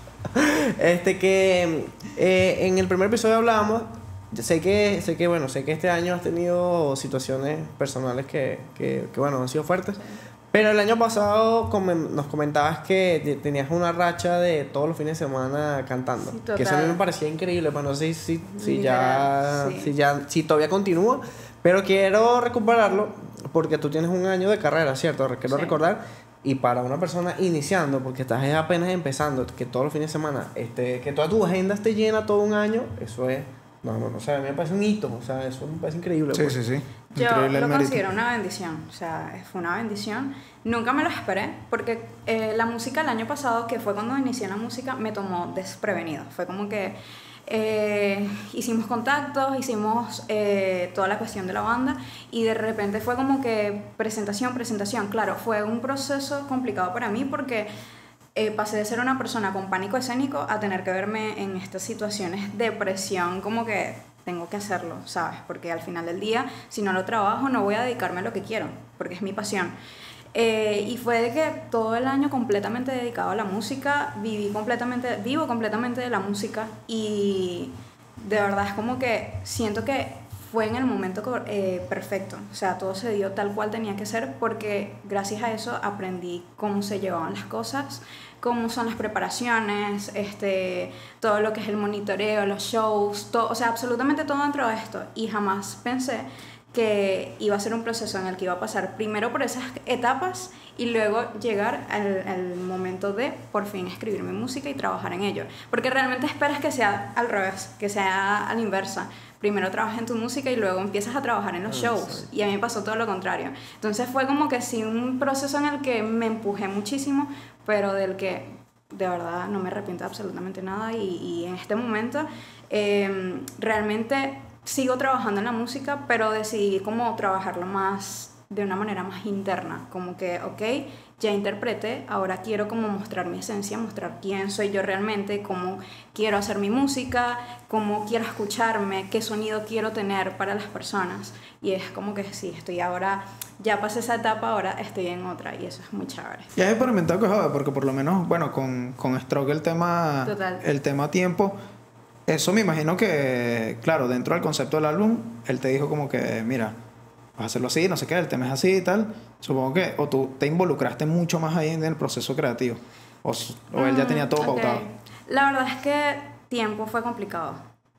En el primer episodio hablábamos, sé que este año has tenido situaciones personales que bueno, han sido fuertes. Pero el año pasado nos comentabas que tenías una racha de todos los fines de semana cantando. Sí, que eso a mí me total. parecía increíble, pero no sé si Literal, sí. si todavía continúa. Pero quiero recuperarlo porque tú tienes un año de carrera, ¿cierto? Quiero Sí. recordar. Y para una persona iniciando, porque estás apenas empezando, que todos los fines de semana, que toda tu agenda esté llena todo un año, eso es... No, o sea, a mí me parece un hito, o sea, eso me parece increíble. Sí, pues. sí, sí. Yo Increíble el lo mérito. considero una bendición, o sea, fue una bendición. Nunca me lo esperé, porque la música el año pasado, que fue cuando inicié la música, me tomó desprevenido. Fue como que hicimos contactos, hicimos toda la cuestión de la banda, y de repente fue como que presentación. Claro, fue un proceso complicado para mí porque pasé de ser una persona con pánico escénico a tener que verme en estas situaciones de presión, como que tengo que hacerlo, ¿sabes? Porque al final del día, si no lo trabajo, no voy a dedicarme a lo que quiero, porque es mi pasión. Y fue de que todo el año completamente dedicado a la música, vivo completamente de la música, y de verdad es como que siento que fue en el momento perfecto, o sea, todo se dio tal cual tenía que ser, porque gracias a eso aprendí cómo se llevaban las cosas, cómo son las preparaciones, todo lo que es el monitoreo, los shows, todo, o sea, absolutamente todo dentro de esto, y jamás pensé que iba a ser un proceso en el que iba a pasar primero por esas etapas y luego llegar al momento de por fin escribir mi música y trabajar en ello, porque realmente esperas que sea al revés, que sea a la inversa. Primero trabajas en tu música y luego empiezas a trabajar en los shows, y a mí me pasó todo lo contrario. Entonces fue como que sí, un proceso en el que me empujé muchísimo, pero del que de verdad no me arrepiento de absolutamente nada, y en este momento realmente sigo trabajando en la música, pero decidí como trabajarlo más de una manera más interna, como que, ok, ya interpreté, ahora quiero como mostrar mi esencia, mostrar quién soy yo realmente, cómo quiero hacer mi música, cómo quiero escucharme, qué sonido quiero tener para las personas, y es como que sí, estoy ahora, ya pasé esa etapa, ahora estoy en otra, y eso es muy chévere. Ya he experimentado que joder, porque por lo menos, bueno, con Stroke Total. el tema tiempo, eso me imagino que, claro, dentro del concepto del álbum, él te dijo como que, mira, vas a hacerlo así, no sé qué, el tema es así y tal. Supongo que o tú te involucraste mucho más ahí en el proceso creativo, o él ya tenía todo Ok. pautado. La verdad es que tiempo fue complicado.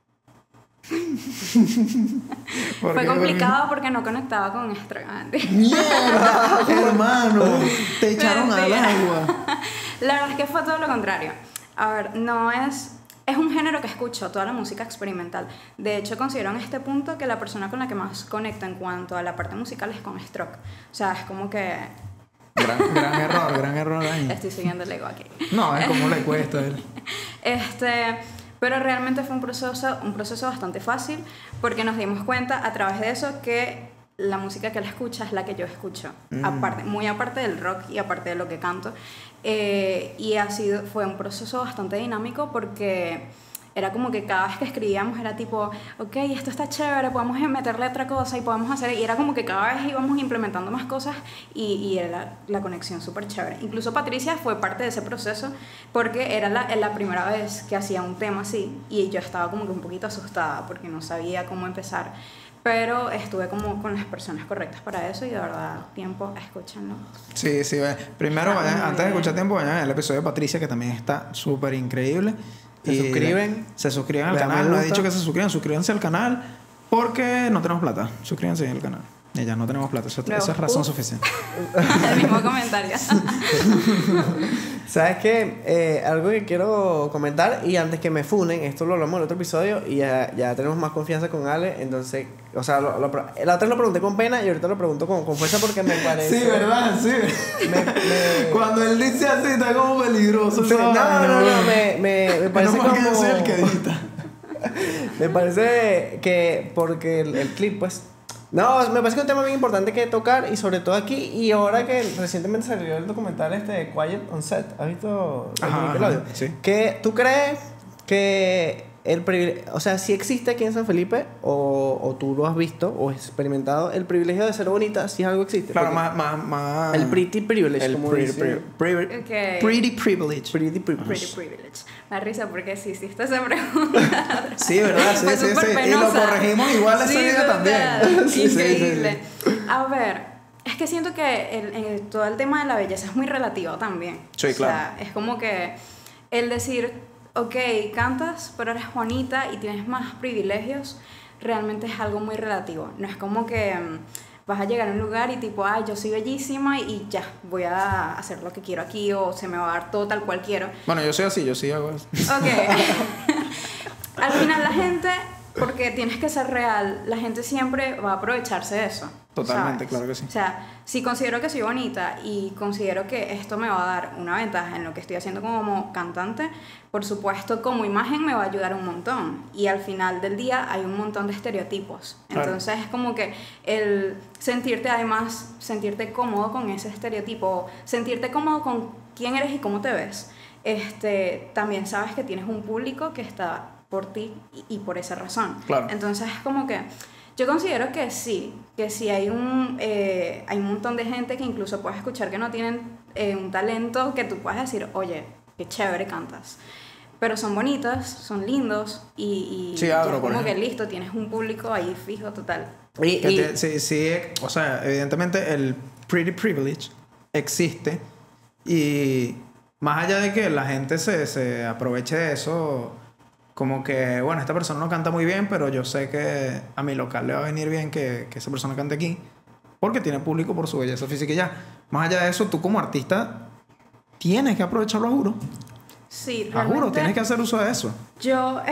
¿Por Fue qué? complicado porque no conectaba con extravagante. ¡Mierda! Hermano, te echaron al Mentira. agua. La verdad es que fue todo lo contrario. A ver, no es... Es un género que escucho, toda la música experimental. De hecho, considero en este punto que la persona con la que más conecto en cuanto a la parte musical es con Stroke. O sea, es como que... Gran error ahí. Estoy siguiendo el ego aquí. No, es como le cuesta a él. Pero realmente fue un proceso bastante fácil, porque nos dimos cuenta a través de eso que la música que él escucha es la que yo escucho, muy aparte del rock y aparte de lo que canto, y fue un proceso bastante dinámico porque era como que cada vez que escribíamos era tipo, ok, esto está chévere, podemos meterle otra cosa y podemos hacer, y era como que cada vez íbamos implementando más cosas y era la conexión súper chévere. Incluso Patricia fue parte de ese proceso porque era la primera vez que hacía un tema así y yo estaba como que un poquito asustada porque no sabía cómo empezar. Pero estuve como con las personas correctas para eso y de verdad, tiempo, escúchenlo. Sí, sí. Primero, antes de escuchar tiempo, vayan al episodio de Patricia, que también está súper increíble. Se suscriben al canal. No he dicho que se suscriban, suscríbanse al canal porque no tenemos plata. Suscríbanse al canal. Y ya no tenemos plata, esa es razón suficiente. El mismo comentario. ¿Sabes qué? Algo que quiero comentar, y antes que me funen, esto lo hablamos en el otro episodio y ya tenemos más confianza con Ale, entonces, o sea, la otra vez lo pregunté con pena y ahorita lo pregunto con fuerza porque me parece... Sí, ¿verdad? Sí. Cuando él dice así está como peligroso. Sí, no, me parece no, como... Yo soy el que edita. Me parece que porque el clip, pues... No, me parece que es un tema bien importante que tocar y sobre todo aquí y ahora que recientemente salió el documental Quiet on Set. ¿Has visto el episodio? Sí. ¿Que tú crees que el privilegio, o sea, si existe aquí en San Felipe o tú lo has visto o experimentado el privilegio de ser bonita, si algo existe? Claro, más el pretty privilege, el como pretty privilege. Pretty privilege. Me da risa porque sí hiciste esa pregunta. Sí, ¿verdad? Sí, sí. Y lo corregimos igual ese día también. Increíble. A ver, es que siento que todo el tema de la belleza es muy relativo también. Sí, claro. O sea, es como que el decir, ok, cantas, pero eres bonita y tienes más privilegios, realmente es algo muy relativo. No es como que vas a llegar a un lugar y tipo, ay, yo soy bellísima y ya, voy a hacer lo que quiero aquí o se me va a dar todo tal cual quiero. Bueno, yo soy así, yo sí hago eso. Ok. Al final la gente, porque tienes que ser real, la gente siempre va a aprovecharse de eso. Totalmente, ¿sabes? claro que sí. O sea, si considero que soy bonita y considero que esto me va a dar una ventaja en lo que estoy haciendo como cantante, por supuesto, como imagen me va a ayudar un montón. Y al final del día hay un montón de estereotipos. Claro. Entonces es como que el sentirte cómodo con ese estereotipo, sentirte cómodo con quién eres y cómo te ves, también sabes que tienes un público que está por ti y por esa razón. Claro. Entonces es como que yo considero que sí hay un montón de gente que incluso puedes escuchar que no tienen un talento que tú puedes decir, oye, qué chévere cantas. Pero son bonitas, son lindos y sí, ya como que listo, tienes un público ahí fijo total. Sí, o sea, evidentemente el pretty privilege existe y más allá de que la gente se aproveche de eso, como que, bueno, esta persona no canta muy bien, pero yo sé que a mi local le va a venir bien que esa persona cante aquí, porque tiene público por su belleza física y ya. Más allá de eso, tú como artista tienes que aprovecharlo, a juro. Sí, realmente. A juro, tienes que hacer uso de eso. Yo,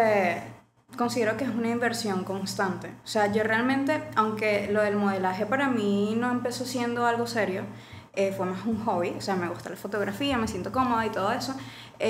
considero que es una inversión constante. O sea, yo realmente, aunque lo del modelaje para mí no empezó siendo algo serio, fue más un hobby. O sea, me gusta la fotografía, me siento cómoda y todo eso,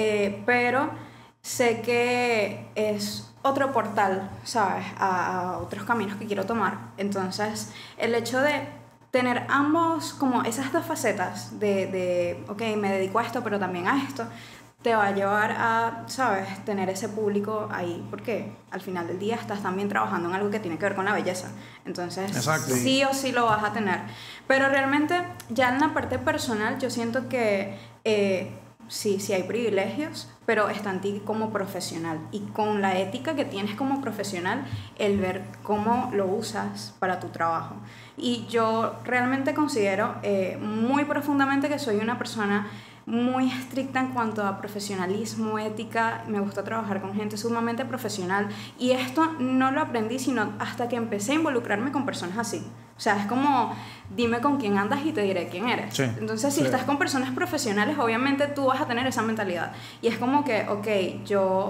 pero sé que es otro portal, ¿sabes? A otros caminos que quiero tomar. Entonces, el hecho de tener ambos, como esas dos facetas de ok, me dedico a esto, pero también a esto, te va a llevar a, ¿sabes? Tener ese público ahí, porque al final del día estás también trabajando en algo que tiene que ver con la belleza. Entonces, exacto, sí o sí lo vas a tener. Pero realmente, ya en la parte personal, yo siento que sí hay privilegios, pero está en ti como profesional y con la ética que tienes como profesional, el ver cómo lo usas para tu trabajo. Y yo realmente considero muy profundamente que soy una persona muy estricta en cuanto a profesionalismo, ética. Me gusta trabajar con gente sumamente profesional y esto no lo aprendí sino hasta que empecé a involucrarme con personas así. O sea, es como, dime con quién andas y te diré quién eres. Sí, entonces, si estás con personas profesionales, obviamente tú vas a tener esa mentalidad. Y es como que, ok,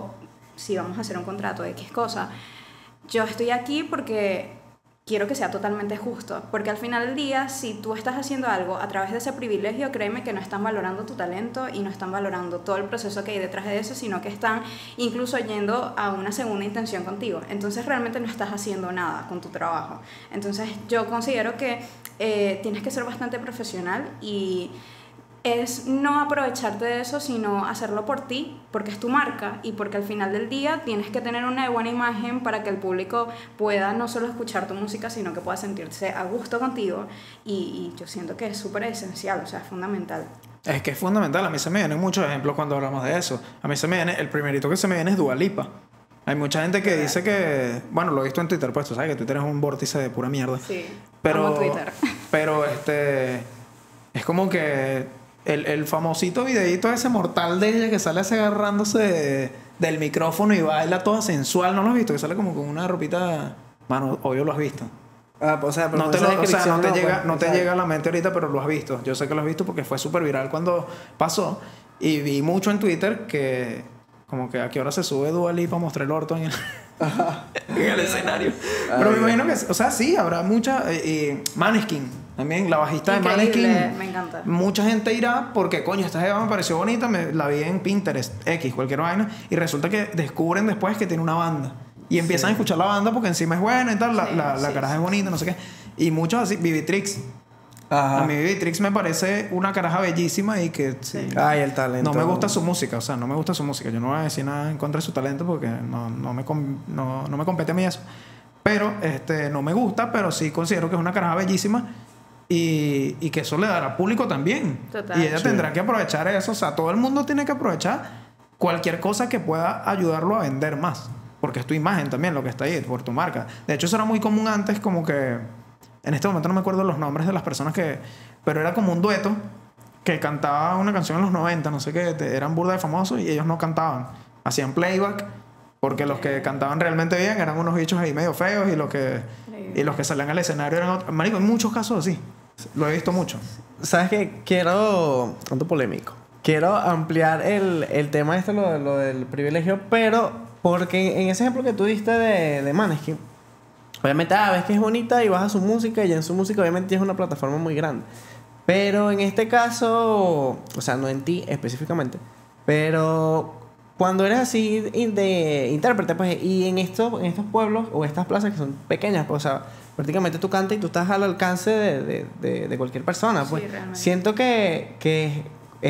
si vamos a hacer un contrato de X cosa, yo estoy aquí porque quiero que sea totalmente justo, porque al final del día, si tú estás haciendo algo a través de ese privilegio, créeme que no están valorando tu talento y no están valorando todo el proceso que hay detrás de eso, sino que están incluso yendo a una segunda intención contigo. Entonces realmente no estás haciendo nada con tu trabajo. Entonces yo considero que tienes que ser bastante profesional y es no aprovecharte de eso, sino hacerlo por ti, porque es tu marca y porque al final del día tienes que tener una buena imagen para que el público pueda no solo escuchar tu música, sino que pueda sentirse a gusto contigo. Y yo siento que es súper esencial, o sea, es fundamental. Es que es fundamental. A mí se me vienen muchos ejemplos cuando hablamos de eso. A mí se me viene, el primerito que se me viene es Dua Lipa. Hay mucha gente que dice que, bueno, lo he visto en Twitter, pues tú sabes que Twitter es un vórtice de pura mierda. Sí, pero amo Twitter. Pero es como que el famosito videíto ese mortal de ella que sale así agarrándose del micrófono y baila toda sensual, ¿no lo has visto? Que sale como con una ropita, mano, obvio lo has visto. O sea, pero No te llega a la mente ahorita, pero lo has visto. Yo sé que lo has visto porque fue súper viral cuando pasó. Y vi mucho en Twitter que como que a qué hora se sube Dua Lipa para mostrar el orto en el escenario. Pero me imagino que, o sea, sí, habrá mucha... Maneskin, también, la bajista Increíble, de Maneskin. me encanta. Mucha gente irá porque, coño, esta jeva me pareció bonita, la vi en Pinterest, cualquier vaina, y resulta que descubren después que tiene una banda. Y empiezan a escuchar la banda porque encima es buena y tal, la caraja es bonita, no sé qué. Y muchos así, Vivitrix. Ajá. A mí Vivitrix me parece una caraja bellísima y que Ay, el talento. no me gusta su música, o sea, no me gusta su música. Yo no voy a decir nada en contra de su talento porque no me compete a mí eso. Pero no me gusta, pero sí considero que es una caraja bellísima y que eso le dará público también. Total. Y ella tendrá que aprovechar eso. O sea, todo el mundo tiene que aprovechar cualquier cosa que pueda ayudarlo a vender más. Porque es tu imagen también lo que está ahí, por tu marca. De hecho, eso era muy común antes, como que... En este momento no me acuerdo los nombres de las personas que... Pero era como un dueto que cantaba una canción en los 90, no sé qué, eran burda de famosos y ellos no cantaban. Hacían playback porque los que cantaban realmente bien eran unos bichos ahí medio feos y los que salían al escenario eran otros. Marico, hay muchos casos así. Lo he visto mucho. ¿Sabes qué? Quiero... Tanto polémico. Quiero ampliar el tema lo del privilegio, pero porque en ese ejemplo que tú diste de Maneskin, obviamente, ves que es bonita y vas a su música y en su música obviamente es una plataforma muy grande. Pero en este caso, o sea, no en ti específicamente, pero cuando eres así de intérprete, pues, y en estos pueblos o estas plazas que son pequeñas, pues, o sea, prácticamente tú cantas y tú estás al alcance de cualquier persona, pues. Sí, realmente. Siento que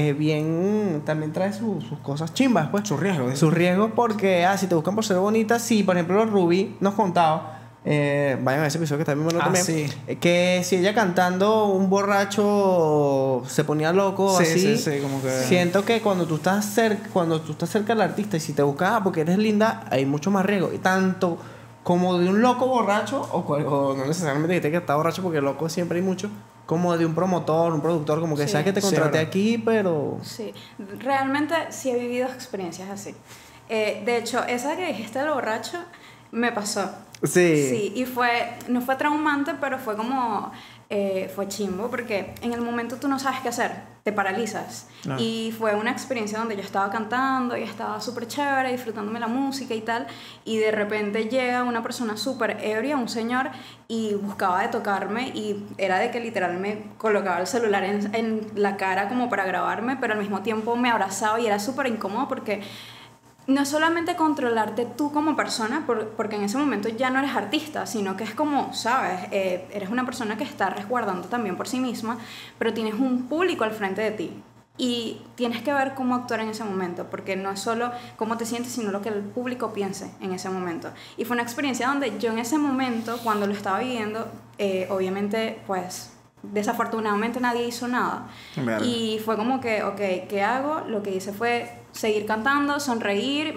bien, también trae sus cosas chimbas, pues. Sus riesgos. Sus riesgos porque, si te buscan por ser bonita, sí, por ejemplo, Ruby nos contaba, vayan a ese episodio que está muy bueno también, sí. Que si ella cantando un borracho se ponía loco, Sí, así, como que... siento que cuando tú estás cerca del artista y si te buscas porque eres linda, hay mucho más riesgo, y tanto como de un loco borracho o no necesariamente que está borracho, porque loco siempre hay mucho, como de un promotor, un productor, como que Sí. sabes que te contraté aquí, pero... Sí, realmente sí he vivido experiencias así. De hecho, esa que dijiste del borracho me pasó. Sí. Sí, y no fue traumante, pero fue como, fue chimbo, porque en el momento tú no sabes qué hacer, te paralizas. Claro. Y fue una experiencia donde yo estaba cantando y estaba súper chévere, disfrutándome la música y tal, y de repente llega una persona súper ebria, un señor, y buscaba de tocarme, y era de que literal me colocaba el celular en la cara como para grabarme, pero al mismo tiempo me abrazaba y era súper incómodo porque... No es solamente controlarte tú como persona, porque en ese momento ya no eres artista, sino que es como, ¿sabes? Eres una persona que está resguardando también por sí misma, pero tienes un público al frente de ti. Y tienes que ver cómo actuar en ese momento, porque no es solo cómo te sientes, sino lo que el público piense en ese momento. Y fue una experiencia donde yo en ese momento, cuando lo estaba viviendo, obviamente, pues... Desafortunadamente nadie hizo nada. Verga. Y fue como que, ok, ¿qué hago? Lo que hice fue seguir cantando, sonreír,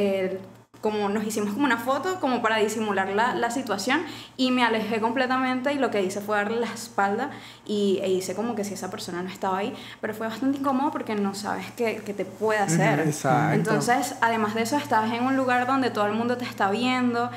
como nos hicimos como una foto como para disimular la situación, y me alejé completamente, y lo que hice fue darle la espalda e hice como que si esa persona no estaba ahí, pero fue bastante incómodo porque no sabes qué te puede hacer. Exacto. Entonces, además de eso, estás en un lugar donde todo el mundo te está viendo,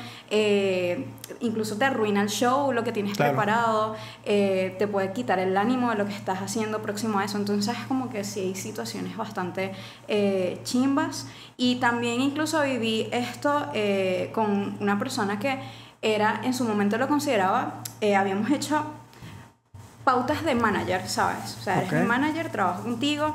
incluso te arruina el show, lo que tienes Claro. preparado, te puede quitar el ánimo de lo que estás haciendo próximo a eso. Entonces es como que sí hay situaciones bastante chimbas. Y también incluso viví esto con una persona que era, en su momento lo consideraba, habíamos hecho pautas de manager, ¿sabes? O sea, eres mi manager, trabajo contigo,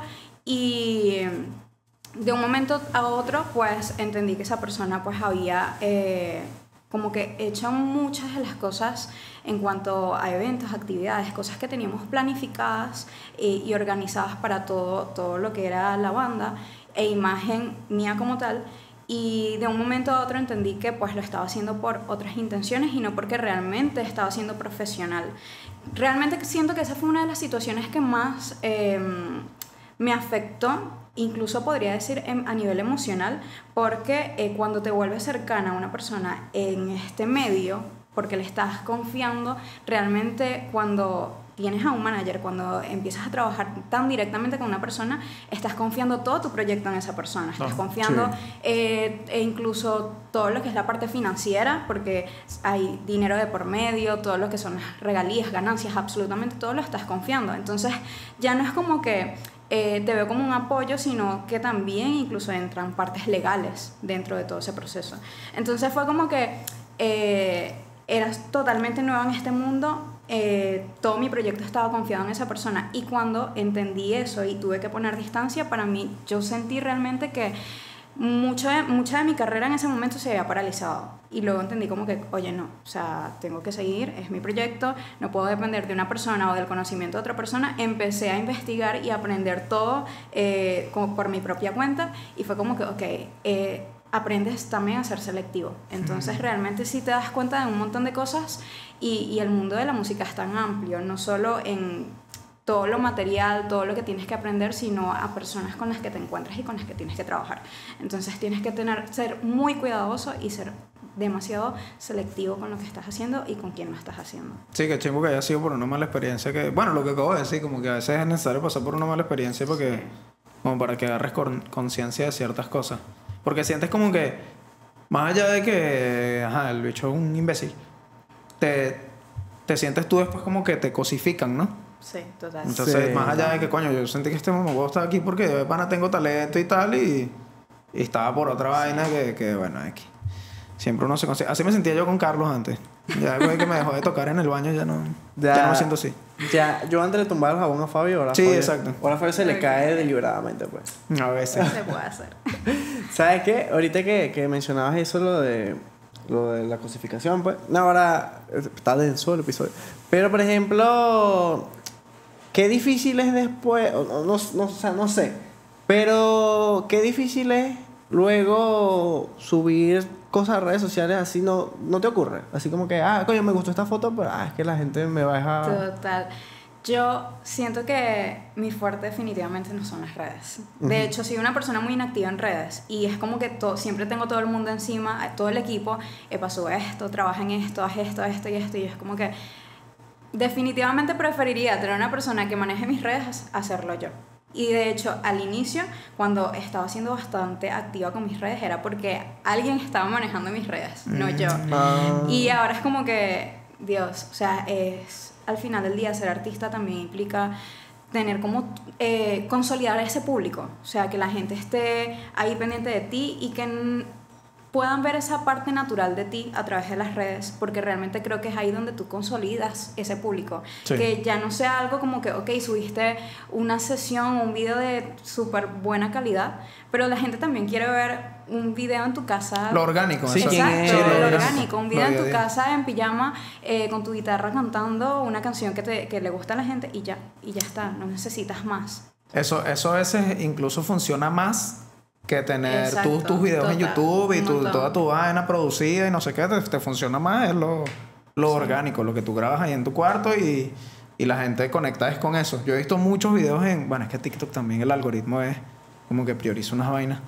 y de un momento a otro pues entendí que esa persona pues había como que echan muchas de las cosas en cuanto a eventos, actividades, cosas que teníamos planificadas y organizadas para todo lo que era la banda e imagen mía como tal. Y de un momento a otro entendí que pues lo estaba haciendo por otras intenciones y no porque realmente estaba siendo profesional. Realmente siento que esa fue una de las situaciones que más me afectó, incluso podría decir a nivel emocional, porque cuando te vuelves cercana a una persona en este medio, porque le estás confiando, realmente cuando tienes a un manager, cuando empiezas a trabajar tan directamente con una persona, estás confiando todo tu proyecto en esa persona, estás confiando e incluso todo lo que es la parte financiera, porque hay dinero de por medio, todo lo que son las regalías, ganancias, absolutamente todo lo estás confiando. Entonces ya no es como que te veo como un apoyo, sino que también incluso entran partes legales dentro de todo ese proceso. Entonces fue como que eras totalmente nueva en este mundo, todo mi proyecto estaba confiado en esa persona, y cuando entendí eso y tuve que poner distancia, para mí, yo sentí realmente que mucha de mi carrera en ese momento se había paralizado, y luego entendí como que, oye, no, o sea, tengo que seguir, es mi proyecto, no puedo depender de una persona o del conocimiento de otra persona. Empecé a investigar y a aprender todo como por mi propia cuenta, y fue como que, ok, aprendes también a ser selectivo. Entonces realmente sí te das cuenta de un montón de cosas, y el mundo de la música es tan amplio, no solo en todo lo material, todo lo que tienes que aprender, sino a personas con las que te encuentras y con las que tienes que trabajar. Entonces tienes que ser muy cuidadoso y ser demasiado selectivo con lo que estás haciendo y con quién lo estás haciendo. Sí, que chingo que haya sido por una mala experiencia, que bueno, lo que acabo de decir, como que a veces es necesario pasar por una mala experiencia porque como para que agarres conciencia de ciertas cosas. Porque sientes como que, más allá de que, ajá, el bicho es un imbécil, te sientes tú después como que te cosifican, ¿no? Sí, total. Entonces, más allá de que, coño, yo sentí que este mamahuevo estaba aquí porque de pana tengo talento y tal, y estaba por otra vaina que bueno, aquí. Siempre uno se consigue. Así me sentía yo con Carlos antes. Ya después de que me dejó de tocar en el baño, ya no me siento así. Ya, yo antes le tumbaba el jabón a Fabio, ahora sí, Fabio, exacto. Ahora a Fabio se le cae deliberadamente, pues. A veces. Se puede hacer. ¿Sabes qué? Ahorita que mencionabas eso, lo de la cosificación, pues. No, ahora está denso el episodio. Pero, por ejemplo, qué difícil es después, o sea, no sé, pero qué difícil es luego subir cosas a redes sociales así, no te ocurre. Así como que, coño, me gustó esta foto, pero es que la gente me va a dejar. Total. Yo siento que mi fuerte definitivamente no son las redes. De hecho, soy una persona muy inactiva en redes, y es como que siempre tengo todo el mundo encima, todo el equipo, pasó esto, trabaja en esto, haz esto, esto y esto, y es como que definitivamente preferiría tener una persona que maneje mis redes a hacerlo yo. Y de hecho, al inicio, cuando estaba siendo bastante activa con mis redes, era porque alguien estaba manejando mis redes, no yo. Y ahora es como que, Dios, o sea, al final del día ser artista también implica tener como consolidar ese público, o sea, que la gente esté ahí pendiente de ti y que puedan ver esa parte natural de ti a través de las redes, porque realmente creo que es ahí donde tú consolidas ese público. Sí. Que ya no sea algo como que, ok, subiste una sesión o un video de súper buena calidad, pero la gente también quiere ver un video en tu casa. Lo orgánico. Sí, exacto, lo orgánico. Un video en tu casa en pijama con tu guitarra cantando una canción que le gusta a la gente, y ya está, no necesitas más. Eso a veces incluso funciona más que tener tus videos en YouTube y toda tu vaina producida y no sé qué. Te funciona más es lo orgánico, lo que tú grabas ahí en tu cuarto y la gente conecta es con eso. Yo he visto muchos videos bueno, es que TikTok también el algoritmo es como que prioriza unas vainas,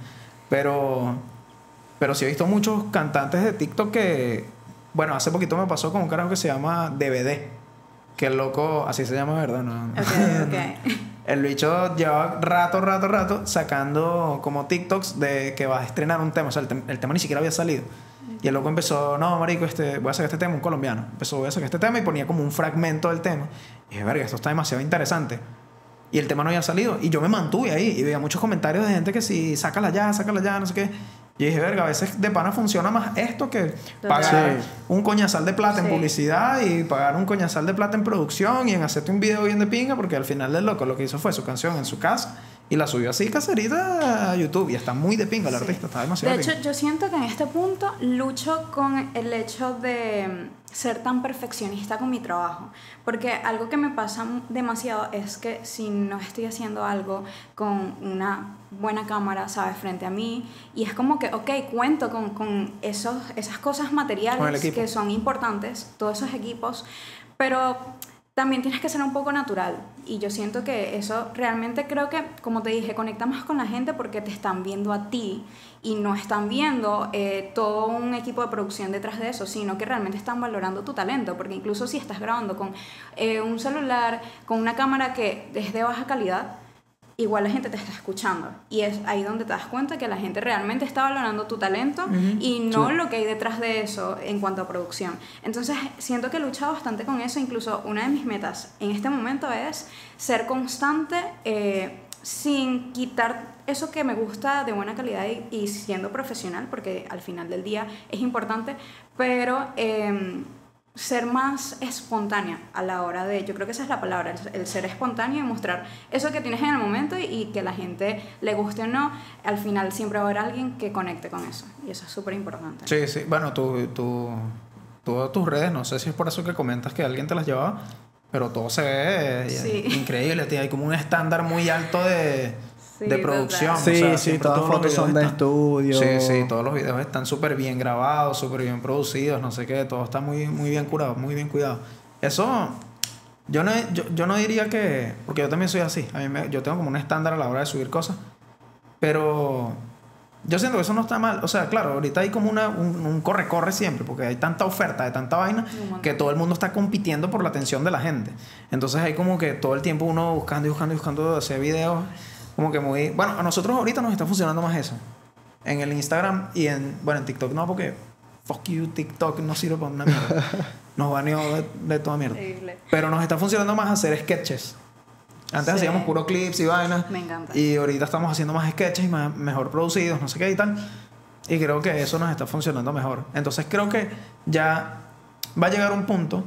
pero sí he visto muchos cantantes de TikTok que, bueno, hace poquito me pasó con un carajo que se llama DVD, que el loco, así se llama, ¿verdad? No. Okay. El bicho lleva rato sacando como TikToks de que va a estrenar un tema. O sea, el tema ni siquiera había salido. Y el loco empezó, no, marico, voy a sacar este tema, un colombiano. Voy a sacar este tema y ponía como un fragmento del tema. Y dije, verga, esto está demasiado interesante. Y el tema no había salido. Y yo me mantuve ahí y veía muchos comentarios de gente que sí, sácala ya, no sé qué. Y dije, verga, a veces de pana funciona más esto que pagar un coñazal de plata en publicidad y pagar un coñazal de plata en producción y en hacerte un video bien de pinga, porque al final del loco lo que hizo fue su canción en su casa Y la subió así caserita a YouTube. Y está muy de pinga el artista. Está demasiado De hecho, pinga. yo siento que en este punto lucho con el hecho de ser tan perfeccionista con mi trabajo. Porque algo que me pasa demasiado es que si no estoy haciendo algo con una buena cámara, ¿sabes? Frente a mí. Y es como que, ok, cuento con esas cosas Con el materiales equipo. que son importantes, todos esos equipos. Pero también tienes que ser un poco natural. Y yo siento que eso realmente creo que, como te dije, conecta más con la gente porque te están viendo a ti y no están viendo todo un equipo de producción detrás de eso, sino que realmente están valorando tu talento. Porque incluso si estás grabando con un celular, con una cámara que es de baja calidad, igual la gente te está escuchando. Y es ahí donde te das cuenta que la gente realmente está valorando tu talento y no lo que hay detrás de eso en cuanto a producción. Entonces, siento que he luchado bastante con eso. Incluso una de mis metas en este momento es ser constante sin quitar eso que me gusta de buena calidad y siendo profesional, porque al final del día es importante, pero ser más espontánea a la hora de, yo creo que esa es la palabra, el ser espontáneo y mostrar eso que tienes en el momento y que la gente le guste o no, al final siempre va a haber alguien que conecte con eso y eso es súper importante. Sí, sí. Bueno, todas tus redes, no sé si es por eso que comentas que alguien te las llevaba, pero todo se ve increíble. Hay como un estándar muy alto de producción. Sí, o sea, sí, siempre todas las todos los fotos son videos de están- estudio. Sí, sí, todos los videos están súper bien grabados, súper bien producidos, no sé qué, todo está muy, muy bien curado, muy bien cuidado. Eso, yo no diría que, porque yo también soy así, yo tengo como un estándar a la hora de subir cosas, pero yo siento que eso no está mal. O sea, claro, ahorita hay como un corre-corre siempre, porque hay tanta oferta de tanta vaina que todo el mundo está compitiendo por la atención de la gente. Entonces hay como que todo el tiempo uno buscando hacer videos. Como que muy... Bueno, a nosotros ahorita nos está funcionando más eso. En el Instagram y en TikTok no, porque fuck you, TikTok no sirve para una mierda. Nos baneó de toda mierda. Increíble. Pero nos está funcionando más hacer sketches. Antes hacíamos puro clips y vainas. Me encanta. Y ahorita estamos haciendo más sketches y mejor producidos, no sé qué y tal. Y creo que eso nos está funcionando mejor. Entonces creo que ya va a llegar un punto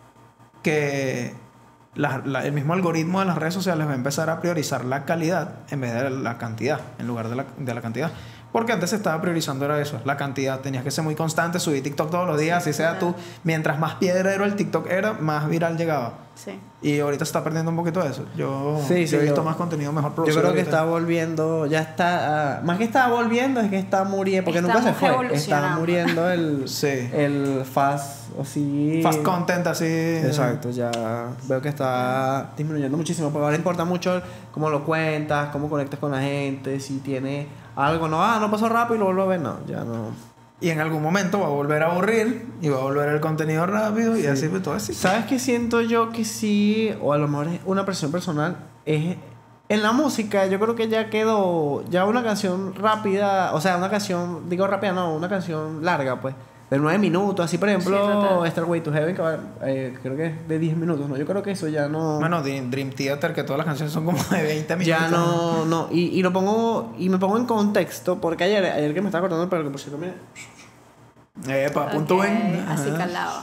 que el mismo algoritmo de las redes sociales va a empezar a priorizar la calidad en vez de la cantidad, en lugar de la cantidad. Porque antes se estaba priorizando era eso, la cantidad. Tenías que ser muy constante, subir TikTok todos los días, así sea tú. Mientras más piedrero el TikTok era, más viral llegaba. Sí. Y ahorita se está perdiendo un poquito de eso. Yo he visto más contenido mejor Yo producido. creo que ahorita. está volviendo, ya está, más que está volviendo, es que está muriendo, porque nunca se Estamos fue. Está evolucionando. muriendo el, Sí. el fast, o sí. Fast content así. Exacto, ya veo que está disminuyendo muchísimo, pero ahora importa mucho cómo lo cuentas, cómo conectas con la gente, si tiene algo, no pasó rápido y lo vuelvo a ver, no, ya no. Y en algún momento va a volver a aburrir y va a volver el contenido rápido y así pues todo así. ¿Sabes qué siento yo que sí, o a lo mejor es una presión personal? Es en la música, yo creo que ya quedó, ya una canción rápida, o sea, una canción, digo rápida, no, una canción larga, pues, de 9 minutos, así por ejemplo, Sí, total. Starway to Heaven, que creo que es de 10 minutos, ¿no? Yo creo que eso ya no... Bueno, Dream Theater, que todas las canciones son como de 20 minutos. Ya no, y lo pongo, y me pongo en contexto, porque ayer que me estaba acordando, pero que por cierto, mira, Puntúen. Así Ajá. calado.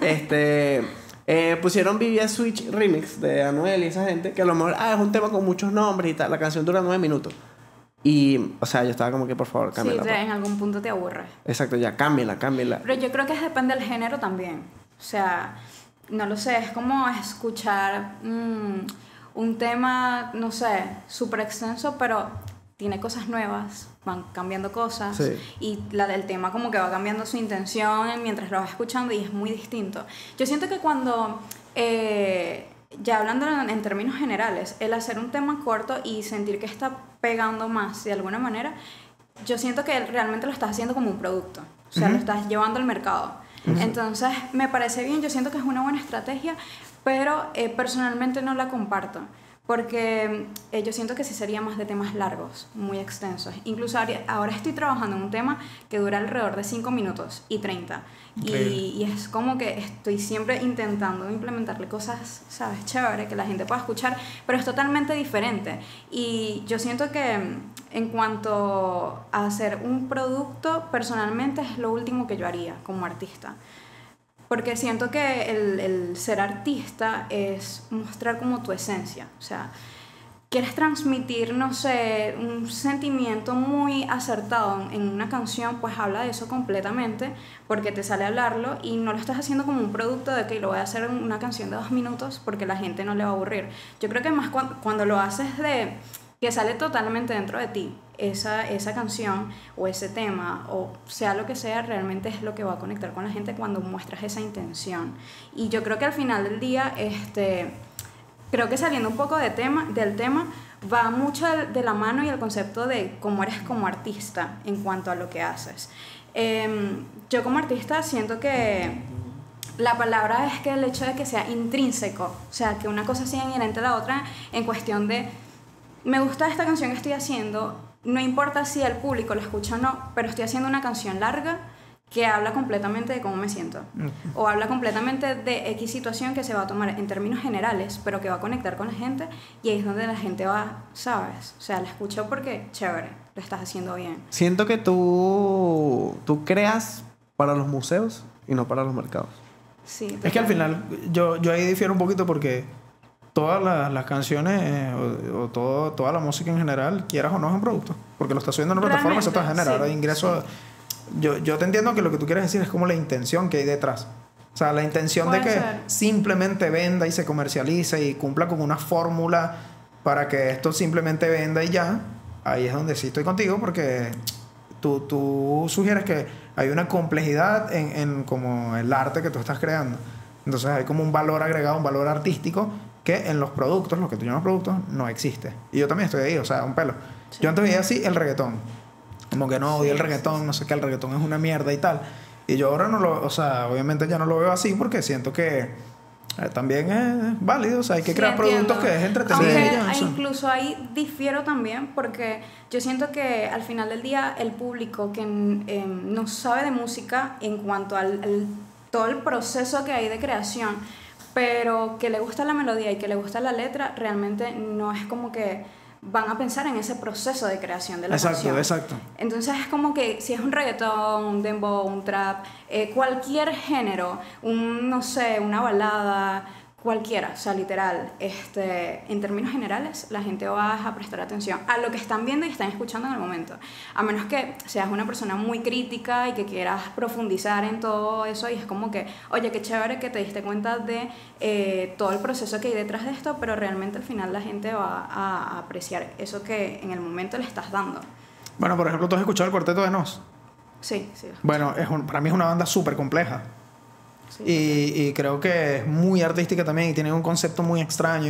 pusieron Vivia Switch Remix de Anuel y esa gente, que a lo mejor es un tema con muchos nombres y tal, la canción dura 9 minutos. Y, o sea, yo estaba como que, por favor, Sí, cámbiala. pues. en algún punto te aburre. Exacto, ya, cámbiala. Pero yo creo que depende del género también. O sea, no lo sé, es como escuchar un tema, no sé, súper extenso, pero tiene cosas nuevas, van cambiando cosas. Sí. Y la del tema como que va cambiando su intención mientras lo vas escuchando y es muy distinto. Yo siento que cuando... ya hablando en términos generales, el hacer un tema corto y sentir que está pegando más de alguna manera, yo siento que realmente lo estás haciendo como un producto. O sea, lo estás llevando al mercado. Entonces, me parece bien, yo siento que es una buena estrategia, pero personalmente no la comparto. Porque yo siento que sí sería más de temas largos, muy extensos. Incluso ahora estoy trabajando en un tema que dura alrededor de 5 minutos y 30. Y es como que estoy siempre intentando implementarle cosas, ¿sabes? Chévere, que la gente pueda escuchar, pero es totalmente diferente. Y yo siento que en cuanto a hacer un producto, personalmente es lo último que yo haría como artista. Porque siento que el ser artista es mostrar como tu esencia. O sea, quieres transmitir, no sé, un sentimiento muy acertado en una canción, pues habla de eso completamente, porque te sale a hablarlo y no lo estás haciendo como un producto de que lo voy a hacer en una canción de 2 minutos porque la gente no le va a aburrir. Yo creo que más cuando lo haces de que sale totalmente dentro de ti, esa canción o ese tema o sea lo que sea, realmente es lo que va a conectar con la gente cuando muestras esa intención. Y yo creo que al final del día, creo que saliendo un poco del tema, va mucho de la mano y el concepto de cómo eres como artista en cuanto a lo que haces. Yo como artista siento que la palabra es que el hecho de que sea intrínseco, o sea, que una cosa sea inherente a la otra en cuestión de me gusta esta canción que estoy haciendo, no importa si el público la escucha o no, pero estoy haciendo una canción larga que habla completamente de cómo me siento. O habla completamente de X situación que se va a tomar en términos generales, pero que va a conectar con la gente, y ahí es donde la gente va, ¿sabes? O sea, la escucho porque, chévere, lo estás haciendo bien. Siento que tú creas para los museos y no para los mercados. Sí, es que al final, yo ahí difiero un poquito porque todas las canciones toda la música en general, quieras o no, es un producto. Porque lo estás subiendo en una plataforma y eso te va a generar ingresos. Sí. Yo te entiendo que lo que tú quieres decir es como la intención que hay detrás. O sea, la intención de que simplemente venda y se comercialice y cumpla con una fórmula para que esto simplemente venda y ya. Ahí es donde sí estoy contigo, porque tú sugieres que hay una complejidad en como el arte que tú estás creando. Entonces hay como un valor agregado, un valor artístico que en los productos, lo que tú llamas productos, no existe. Y yo también estoy ahí, o sea, un pelo. Sí. Yo antes veía así el reggaetón. Como que no odio el reggaetón, no sé qué, el reggaetón es una mierda y tal. Y yo ahora no lo... O sea, obviamente ya no lo veo así porque siento que también es válido. O sea, hay que crear productos que es entretenido. Aunque incluso ahí difiero también porque yo siento que al final del día el público que no sabe de música en cuanto al todo el proceso que hay de creación, pero que le gusta la melodía y que le gusta la letra, realmente no es como que van a pensar en ese proceso de creación de la canción. Exacto. Entonces es como que si es un reggaetón, un dembow, un trap, cualquier género, no sé, una balada, cualquiera, o sea, literal, en términos generales, la gente va a prestar atención a lo que están viendo y están escuchando en el momento. A menos que seas una persona muy crítica y que quieras profundizar en todo eso, y es como que, oye, qué chévere que te diste cuenta de todo el proceso que hay detrás de esto, pero realmente al final la gente va a apreciar eso que en el momento le estás dando. Bueno, por ejemplo, ¿tú has escuchado el Cuarteto de Nos? Sí. Bueno, para mí es una banda súper compleja. Sí, y creo que es muy artística también y tiene un concepto muy extraño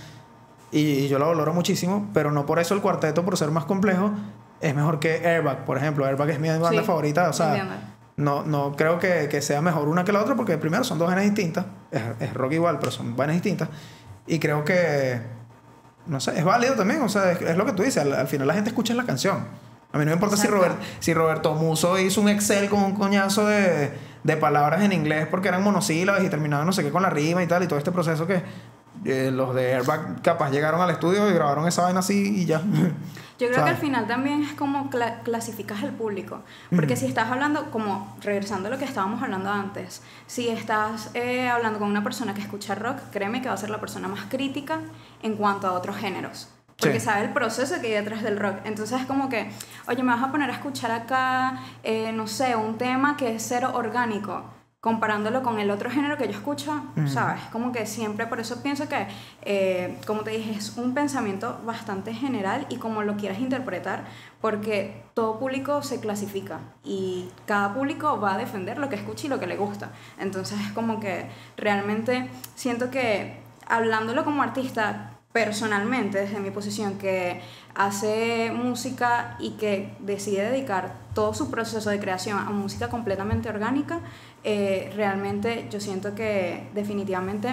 y yo lo valoro muchísimo, pero no por eso el cuarteto, por ser más complejo, es mejor que Airbag, por ejemplo. Airbag es mi banda favorita, o sea, no creo que sea mejor una que la otra, porque primero son dos vainas distintas, es rock igual, pero son vainas distintas, y creo que, no sé, es válido también, o sea, es lo que tú dices, al final la gente escucha la canción. A mí no me importa si Roberto Muso hizo un Excel con un coñazo de palabras en inglés porque eran monosílabas y terminaban no sé qué con la rima y tal, y todo este proceso que los de Airbag capaz llegaron al estudio y grabaron esa vaina así y ya. Yo creo que al final también es como clasificas el público, porque si estás hablando, como regresando a lo que estábamos hablando antes, si estás hablando con una persona que escucha rock, créeme que va a ser la persona más crítica en cuanto a otros géneros. Porque sabe el proceso que hay detrás del rock. Entonces es como que, oye, me vas a poner a escuchar acá, no sé, un tema que es cero orgánico, comparándolo con el otro género que yo escucho, ¿sabes? Como que siempre, por eso pienso que, como te dije, es un pensamiento bastante general y como lo quieras interpretar, porque todo público se clasifica y cada público va a defender lo que escucha y lo que le gusta. Entonces es como que realmente siento que, hablándolo como artista, personalmente, desde mi posición, que hace música y que decide dedicar todo su proceso de creación a música completamente orgánica, realmente yo siento que definitivamente,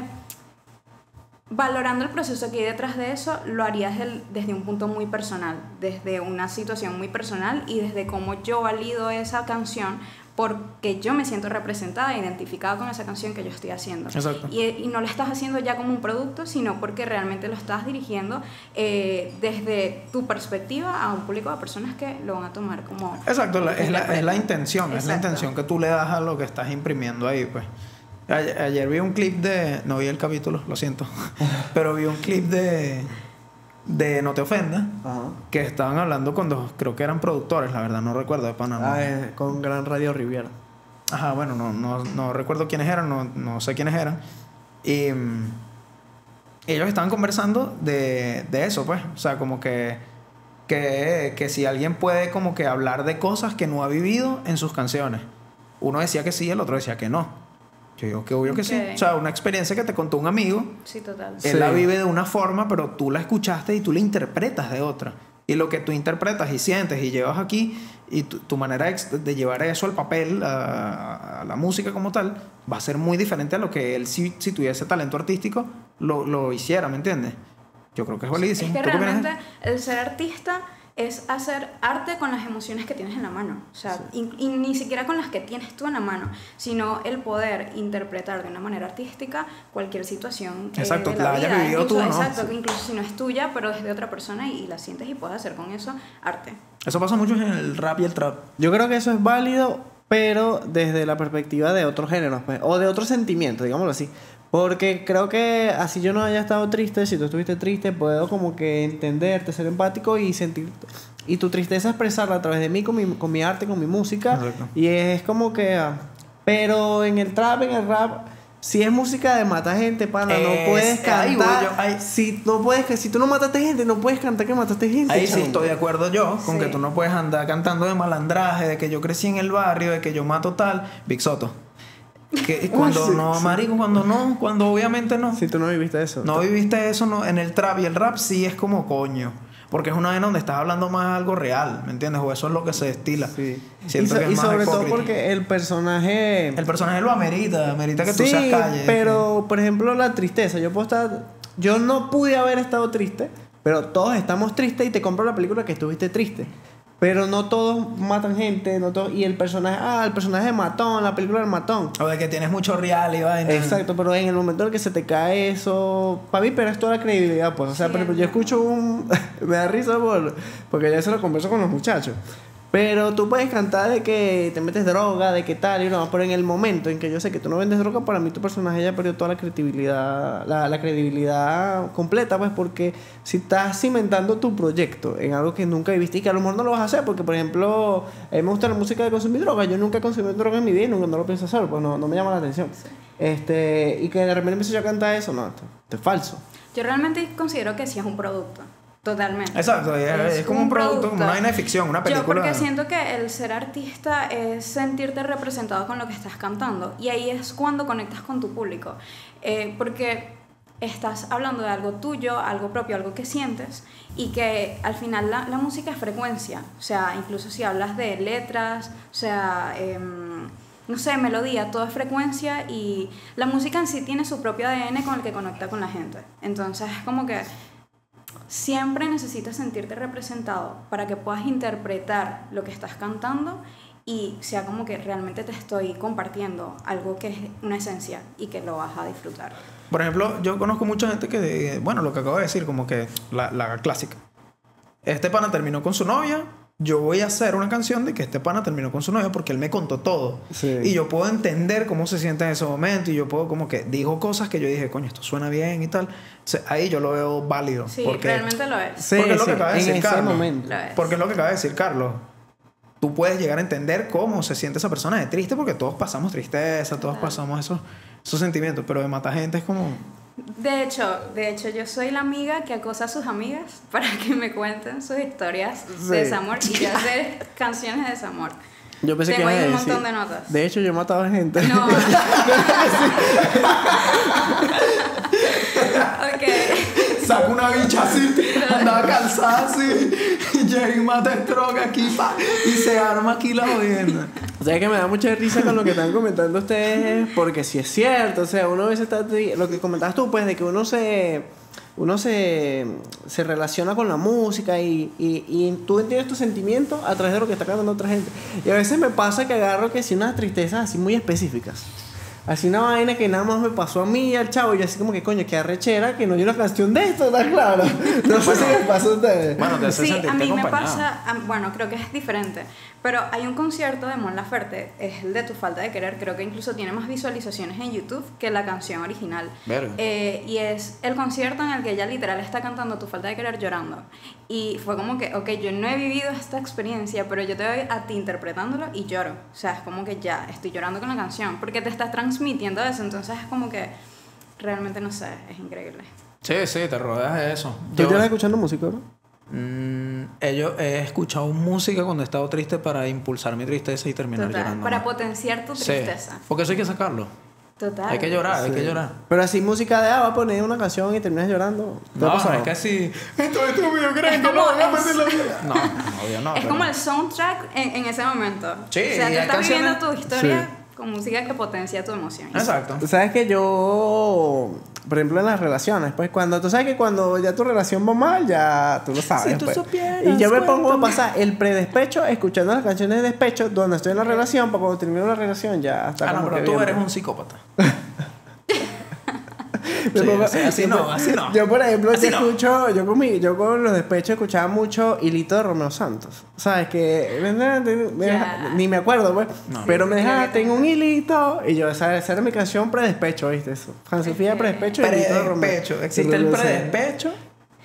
valorando el proceso que hay detrás de eso, lo haría desde un punto muy personal, desde una situación muy personal y desde cómo yo valido esa canción, porque yo me siento representada, identificada con esa canción que yo estoy haciendo. Exacto. Y no la estás haciendo ya como un producto, sino porque realmente lo estás dirigiendo desde tu perspectiva a un público de personas que lo van a tomar como... Exacto, es la intención. Exacto. Es la intención que tú le das a lo que estás imprimiendo ahí, pues. Ayer vi un clip no vi el capítulo, lo siento, pero vi un clip de de No Te Ofendas, Ajá. que estaban hablando con dos, creo que eran productores, la verdad, no recuerdo de Panamá. Con Gran Radio Riviera. Ajá, bueno, no recuerdo quiénes eran, no sé quiénes eran. Y ellos estaban conversando de eso, pues. O sea, como que si alguien puede como que hablar de cosas que no ha vivido en sus canciones. Uno decía que sí, el otro decía que no. Yo digo que obvio que sí. O sea, una experiencia que te contó un amigo. Sí, total. Él la vive de una forma, pero tú la escuchaste y tú la interpretas de otra. Y lo que tú interpretas y sientes y llevas aquí, y tu manera de llevar eso al papel, a la música como tal, va a ser muy diferente a lo que él, si tuviese talento artístico, lo hiciera, ¿me entiendes? Yo creo que es validísimo. Es que ¿Tú qué opinas? realmente el ser artista es hacer arte con las emociones que tienes en la mano. O sea, y ni siquiera con las que tienes tú en la mano, sino el poder interpretar de una manera artística cualquier situación exacto, de la hayas vida. vivido Incluso, tú, ¿no? exacto, que incluso si no es tuya, pero es de otra persona y la sientes y puedes hacer con eso arte. Eso pasa mucho en el rap y el trap. Yo creo que eso es válido, pero desde la perspectiva de otros géneros, pues, o de otros sentimientos, digámoslo así. Porque creo que así yo no haya estado triste, si tú estuviste triste, puedo como que entenderte, ser empático y sentir... Y tu tristeza expresarla a través de mí, con mi arte, con mi música. Exacto. Y es como que... pero en el trap, en el rap... Si es música de matar gente, pana, no puedes cantar. Si tú no mataste gente, no puedes cantar que mataste gente. Ahí chamo. sí estoy de acuerdo yo, con Sí. que tú no puedes andar cantando de malandraje, de que yo crecí en el barrio, de que yo mato tal. Big Soto. Que cuando Sí, no, sí. marico, cuando obviamente no. Si tú no viviste eso. No viviste eso, no. En el trap y el rap sí es como coño. Porque es una vez donde estás hablando más algo real, ¿me entiendes? O eso es lo que se destila. Sí. Siento que es Y más sobre todo hipócrita. porque el personaje... El personaje lo amerita que tú Sí, seas calle. pero por ejemplo la tristeza. Yo no pude haber estado triste, pero todos estamos tristes y te compro la película que estuviste triste. Pero no todos matan gente, no todos, y el personaje de matón, la película del matón. O de que tienes mucho real y vaina. Exacto, pero en el momento en que se te cae eso, para mí pero toda la credibilidad, pues. O sea, Sí, por ejemplo, yo escucho me da risa porque ya se lo converso con los muchachos. Pero tú puedes cantar de que te metes droga, de que tal y no, pero en el momento en que yo sé que tú no vendes droga, para mí tu personaje ya perdió toda la credibilidad, la credibilidad completa, pues, porque si estás cimentando tu proyecto en algo que nunca viviste y que a lo mejor no lo vas a hacer, porque por ejemplo, a mí me gusta la música de consumir droga, yo nunca he consumido droga en mi vida y nunca no lo pienso hacer, pues no me llama la atención. Y que de repente empiezo yo a cantar eso, no, esto es falso. Yo realmente considero que sí es un producto. Totalmente. Exacto, es como un producto, como una vaina de ficción, una película. Yo porque siento que el ser artista es sentirte representado con lo que estás cantando. Y ahí es cuando conectas con tu público. Porque estás hablando de algo tuyo, algo propio, algo que sientes. Y que al final la música es frecuencia. O sea, incluso si hablas de letras, o sea... no sé, melodía, todo es frecuencia y la música en sí tiene su propio ADN con el que conecta con la gente. Entonces es como que siempre necesitas sentirte representado para que puedas interpretar lo que estás cantando y sea como que realmente te estoy compartiendo algo que es una esencia y que lo vas a disfrutar. Por ejemplo, yo conozco mucha gente que, bueno, lo que acabo de decir, como que la clásica. Este pana terminó con su novia. Yo voy a hacer una canción de que este pana terminó con su novia porque él me contó todo. Sí. Y yo puedo entender cómo se siente en ese momento. Y yo puedo como que dijo cosas que yo dije, coño, esto suena bien y tal. O sea, ahí yo lo veo válido. Sí, porque, realmente lo es. Sí, porque es lo que acaba de en decir ese Carlos. momento. Lo es. Porque es lo que acaba de decir Carlos. Tú puedes llegar a entender cómo se siente esa persona de triste porque todos pasamos tristeza, todos pasamos esos sentimientos. Pero de matar gente es como... De hecho, yo soy la amiga que acosa a sus amigas para que me cuenten sus historias de desamor y yo hacer canciones de desamor. Yo pensé Tengo que ahí ibas a un decir, montón de notas. De hecho, yo he matado a gente. No. Ok. Saca una bicha así, andaba calzada así, y Jerry mata el troca aquí, pa, y se arma aquí la jodienda. O sea, que me da mucha risa con lo que están comentando ustedes, porque si es cierto, o sea, uno a veces está... Lo que comentabas tú, pues, de que uno se relaciona con la música y tú entiendes tus sentimientos a través de lo que está cantando otra gente. Y a veces me pasa que agarro que sí unas tristezas así muy específicas. Así una vaina que nada más me pasó a mí y al chavo. Y yo así como que, coño, qué arrechera que no hay una canción de esto, ¿está claro? No sé si les pasó a ustedes. Bueno, te hace Sí, sentirte a mí me acompañado. pasa, bueno, creo que es diferente, pero hay un concierto de Mon Laferte, es el de Tu Falta de Querer, creo que incluso tiene más visualizaciones en YouTube que la canción original. Verga. Y es el concierto en el que ella literal está cantando Tu Falta de Querer llorando. Y fue como que, ok, yo no he vivido esta experiencia, pero yo te veo a ti interpretándolo y lloro. O sea, es como que ya estoy llorando con la canción, porque te estás transmitiendo eso, entonces es como que realmente no sé, es increíble. Sí, sí, te rodeas de eso. ¿Tú estás escuchando música, bro? He escuchado música cuando he estado triste para impulsar mi tristeza y terminar Total, llorando. para ¿no? potenciar tu Sí, tristeza. porque eso hay que sacarlo. Total. Hay que llorar, hay que llorar. Pero así música de va a poner una canción y terminas llorando. ¿Te ha No, pasado? es que sí. Esto es tuyo, ¿crees que como- no voy a meter la vida? No, obvio no. Es pero- como el soundtrack en ese momento. Sí, o sea, y tú hay estás viviendo canciones- tu historia Sí. con música que potencia tu emoción. Exacto. Tú sabes que yo, por ejemplo, en las relaciones, pues tú sabes que cuando ya tu relación va mal, ya tú lo sabes. Si tú pues. supieras, Y yo me pongo a cuéntame. pasar el predespecho escuchando las canciones de despecho donde estoy en la relación, para cuando termino la relación ya está. Ah, no, como pero que tú bien, eres pues. un psicópata. Me Sí, pongo- así no, así no. Yo, por ejemplo, Así yo no. escucho, yo con los despechos escuchaba mucho Hilito de Romeo Santos. ¿Sabes? Que Ya. ni me acuerdo, pues. No. Pero me Sí, creo dejaba, que tengo un hilito. Y yo, esa era mi canción predespecho, ¿viste? Eso. Sofía predespecho y Hilito de Romeo. Predespecho. Existe el Romeo Santos. predespecho,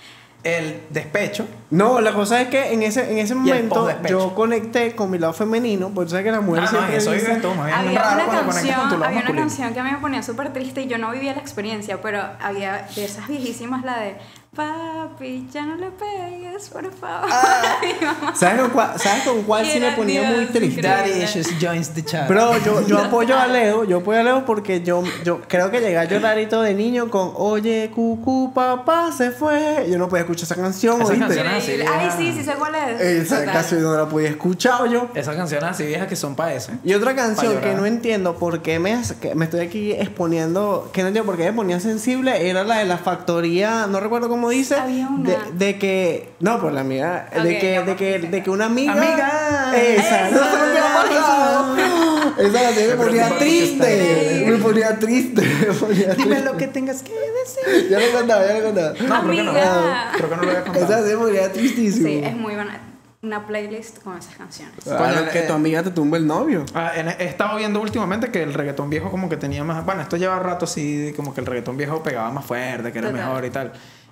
el despecho. No, la cosa es que en ese momento postdespecho. yo conecté con mi lado femenino, porque tú sabes que las mujeres Ah, no, siempre eso dicen- vives tú, más bien Había raro una cuando conectas con tu canción, lado había una masculino. canción que a mí me ponía súper triste y yo no vivía la experiencia, pero había de esas viejísimas, la de Papi, ya no le pegues, por favor. Mi mamá. ¿Sabes con cuál sí me Era ponía muy Dios, triste? increíble. Daddy issues joins the chat. Bro, yo apoyo a Leo porque yo creo que llegué a llorar y todo de niño con Oye, cucú, papá se fue. Yo no podía escuchar esa canción, Esa ¿oíste? canción- Increíble. así, Ay, vieja. sí, sí sé cuál es. Esa Total. canción no la podía escuchar yo. Esas canciones así viejas que son para eso. Y otra Pa' canción llorar. que no entiendo por qué que me estoy aquí exponiendo, que no entiendo por qué me ponía sensible, era la de la factoría, no recuerdo cómo dice, Había una. de que, no, por la amiga, Ok, de que una amiga, Amiga. esa, no sé por qué me ha pasado. Esa canción me ponía preocupa triste, me ponía triste, me ponía Dime triste. lo que tengas que decir. Ya lo contaba. No, creo que no. Amiga. Creo que no lo había Esa contado. canción me ponía tristísimo. Sí, es muy buena. Una playlist con esas canciones. Claro, Coño, que tu amiga te tumbe el novio. He estado viendo últimamente que el reggaetón viejo como que tenía más... Bueno, esto lleva rato así, como que el reggaetón viejo pegaba más fuerte, que era Total. mejor y tal.